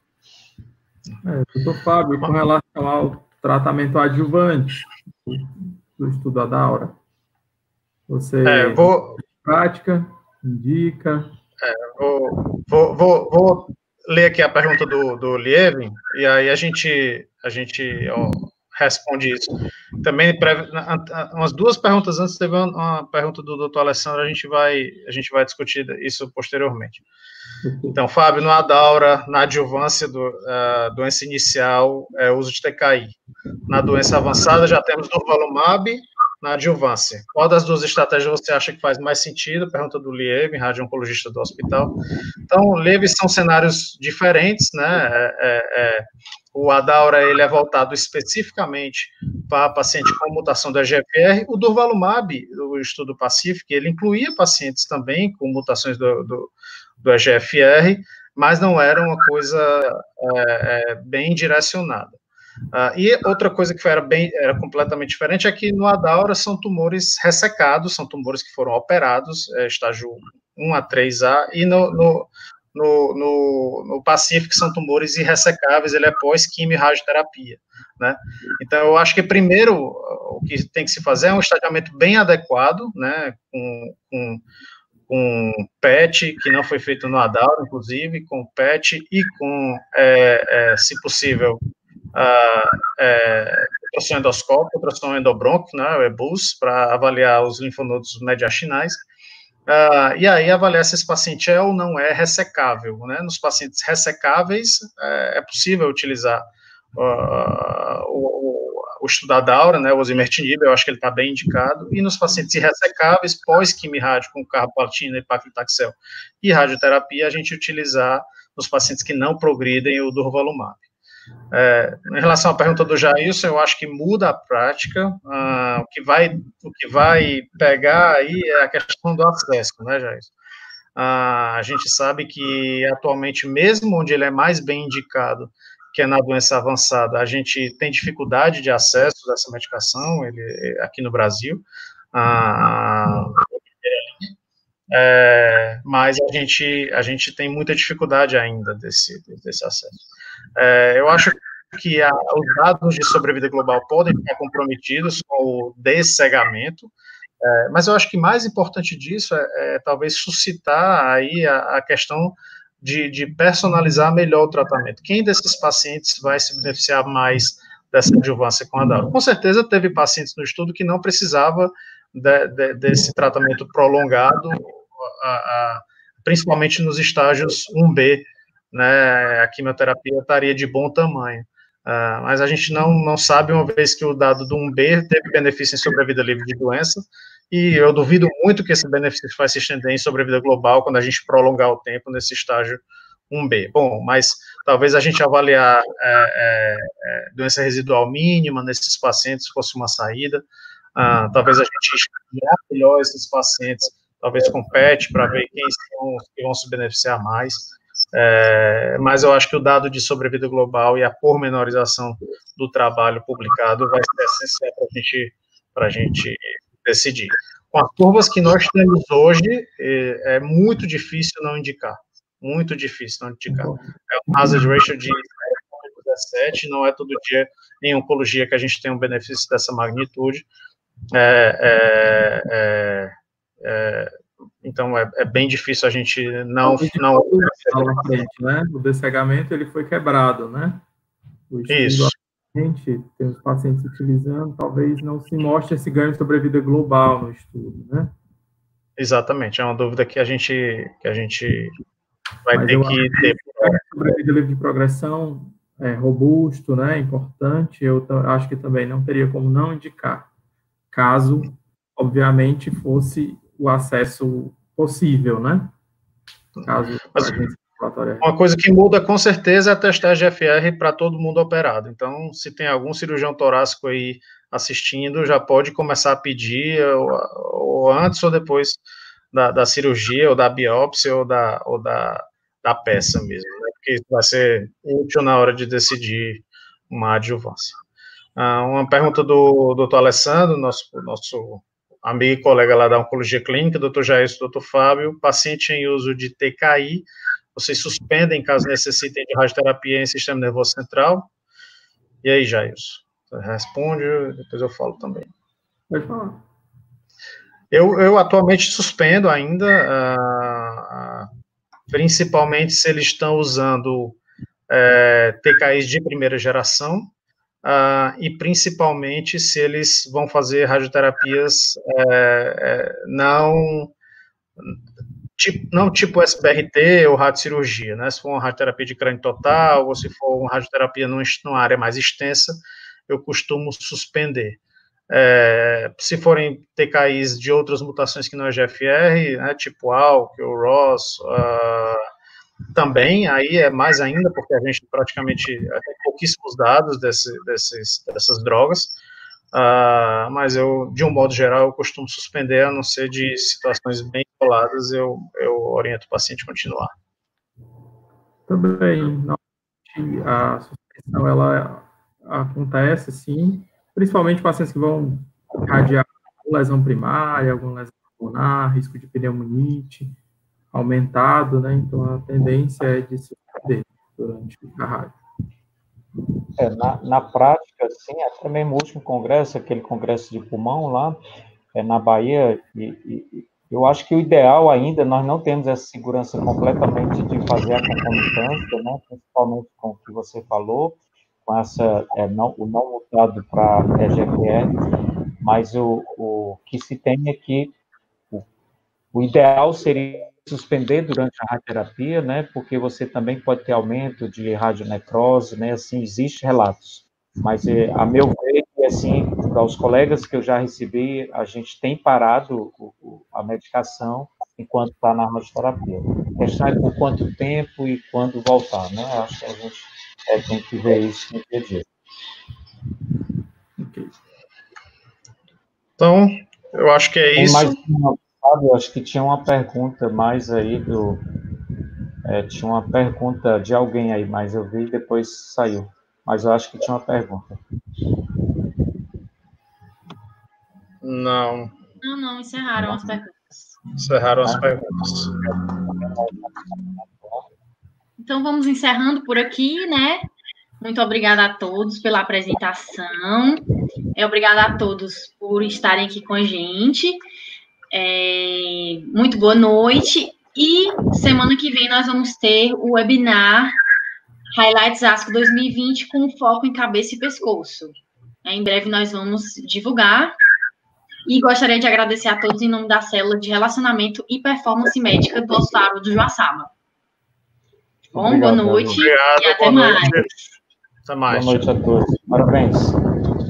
É, doutor Fábio, com relação ao tratamento adjuvante do estudo Adaura, você é, vou, prática, indica... É, vou, vou, vou, vou ler aqui a pergunta do, do Lievin, e aí a gente, a gente ó, responde isso. Também, umas duas perguntas antes, teve uma, uma pergunta do doutor Alessandro, a gente vai, a gente vai discutir isso posteriormente. Então, Fábio, no Adaura, na adjuvância do uh, doença inicial, é uso de T K I. Na doença avançada, já temos durvalumab na adjuvância. Qual das duas estratégias você acha que faz mais sentido? Pergunta do Lieve, radio-oncologista do hospital. Então, Lieve, são cenários diferentes, né? É, é, é, o Adaura, ele é voltado especificamente para paciente com mutação do E G F R. O durvalumab, o estudo Pacific, ele incluía pacientes também com mutações do, do, do E G F R, mas não era uma coisa é, é, bem direcionada. Uh, e outra coisa que era, bem, era completamente diferente é que no Adaura são tumores ressecados, são tumores que foram operados, é, estágio um a três A, e no, no, no, no, no Pacific são tumores irressecáveis, ele é pós-quimio e radioterapia, né? Então, eu acho que primeiro o que tem que se fazer é um estadiamento bem adequado, né, com, com com P E T, que não foi feito no Adaura, inclusive, com P E T e com, é, é, se possível, a é, ultrassom endoscópico, ultrassom endobronco, né, o E B U S, para avaliar os linfonodos mediastinais, uh, e aí avaliar se esse paciente é ou não é ressecável, né. Nos pacientes ressecáveis, é, é possível utilizar uh, o, o estudo Adaura, né, o osimertinib, eu acho que ele está bem indicado, e nos pacientes irressecáveis, pós-quimio-rádio com carboplatina e paclitaxel e radioterapia, a gente utilizar nos pacientes que não progridem o durvalumab. É, em relação à pergunta do Jailson, eu acho que muda a prática, uh, o, que vai, o que vai pegar aí é a questão do acesso, né, Jailson? Uh, a gente sabe que atualmente, mesmo onde ele é mais bem indicado, que é na doença avançada, a gente tem dificuldade de acesso dessa medicação, ele, aqui no Brasil, uh, é, mas a gente, a gente tem muita dificuldade ainda desse, desse acesso. É, eu acho que a, os dados de sobrevida global podem ficar comprometidos com o descegamento, é, mas eu acho que mais importante disso é, é talvez suscitar aí a, a questão de, de personalizar melhor o tratamento. Quem desses pacientes vai se beneficiar mais dessa adjuvância com a Adaura? Com certeza teve pacientes no estudo que não precisava de, de, desse tratamento prolongado, a, a, principalmente nos estágios um B, né, a quimioterapia estaria de bom tamanho. Uh, mas a gente não, não sabe, uma vez que o dado do um B teve benefício em sobrevida livre de doença, e eu duvido muito que esse benefício vai se estender em sobrevida global quando a gente prolongar o tempo nesse estágio um B. Bom, mas talvez a gente avaliar é, é, é, doença residual mínima nesses pacientes fosse uma saída. Ah, talvez a gente estudar melhor esses pacientes, talvez com P E T, para ver quem são os que vão se beneficiar mais. É, mas eu acho que o dado de sobrevida global e a pormenorização do trabalho publicado vai ser essencial para a gente, para a gente decidir. Com as curvas que nós temos hoje, é, é muito difícil não indicar. Muito difícil não indicar. É um hazard ratio de zero vírgula dezessete, não é todo dia em oncologia que a gente tem um benefício dessa magnitude. É, é, é, é, então, é, é bem difícil a gente não... não na frente, né? O descegamento, ele foi quebrado, né? O Isso. Gente, tem os pacientes utilizando, talvez não se mostre esse ganho de sobrevida global no estudo, né? Exatamente, é uma dúvida que a gente, que a gente vai Mas ter que ter. Sobrevida livre de progressão é robusto, né? Importante, eu acho que também não teria como não indicar, caso, obviamente, fosse o acesso possível, né? Caso Mas, uma coisa que muda com certeza é testar G F R para todo mundo operado. Então, se tem algum cirurgião torácico aí assistindo, já pode começar a pedir, ou, ou antes ou depois da, da cirurgia, ou da biópsia, ou da, ou da, da peça mesmo, né? Porque isso vai ser útil na hora de decidir uma adjuvância. Ah, uma pergunta do doutor Alessandro, nosso, nosso amigo e colega lá da Oncologia Clínica, doutor Jair e doutor Fábio, paciente em uso de T K I, vocês suspendem caso necessitem de radioterapia em sistema nervoso central? E aí, Jailson? Responde, depois eu falo também. Pode falar. Eu, eu atualmente suspendo ainda, uh, uh, principalmente se eles estão usando uh, T K Is de primeira geração, uh, e principalmente se eles vão fazer radioterapias uh, uh, não... Tipo, não tipo S B R T ou radiocirurgia, né? Se for uma radioterapia de crânio total, ou se for uma radioterapia numa, numa área mais extensa, eu costumo suspender. É, se forem T K Is de outras mutações que não é G F R, né, tipo A L K, o R O S, uh, também, aí é mais ainda, porque a gente praticamente tem pouquíssimos dados desse, desses, dessas drogas, Uh, mas eu, de um modo geral, eu costumo suspender, a não ser de situações bem isoladas, eu, eu oriento o paciente a continuar. Também, a suspensão, ela acontece, sim, principalmente pacientes que vão radiar lesão primária, alguma lesão pulmonar, risco de pneumonite aumentado, né, então a tendência é de suspender durante a rádio. É, na, na prática, sim, até mesmo o último congresso, aquele congresso de pulmão lá, é, na Bahia, e, e, eu acho que o ideal ainda, nós não temos essa segurança completamente de fazer a concomitância, né, principalmente com o que você falou, com essa, é, não, o não mutado para G F R, mas o, o que se tem é que o, o ideal seria suspender durante a radioterapia, né, porque você também pode ter aumento de radionecrose, né, assim, existem relatos, mas, a meu ver, assim, para os colegas que eu já recebi, a gente tem parado o, o, a medicação enquanto está na radioterapia. A questão é por quanto tempo e quando voltar, né, acho que a gente é, tem que ver isso no dia a dia. Então, eu acho que é tem isso. Mais uma... Eu acho que tinha uma pergunta mais aí do... É, tinha uma pergunta de alguém aí, mas eu vi e depois saiu. Mas eu acho que tinha uma pergunta. Não. Não, não, encerraram as perguntas. Encerraram as perguntas. Então, vamos encerrando por aqui, né? Muito obrigada a todos pela apresentação. É, obrigada a todos por estarem aqui com a gente. É, muito boa noite, e semana que vem nós vamos ter o webinar Highlights ASCO dois mil e vinte com foco em cabeça e pescoço. É, em breve nós vamos divulgar, e gostaria de agradecer a todos em nome da célula de relacionamento e performance médica do Hospital do Joaçaba. Bom, Obrigado, boa noite obrigado, e até boa mais. Noite. Até mais. Boa noite a todos. Parabéns.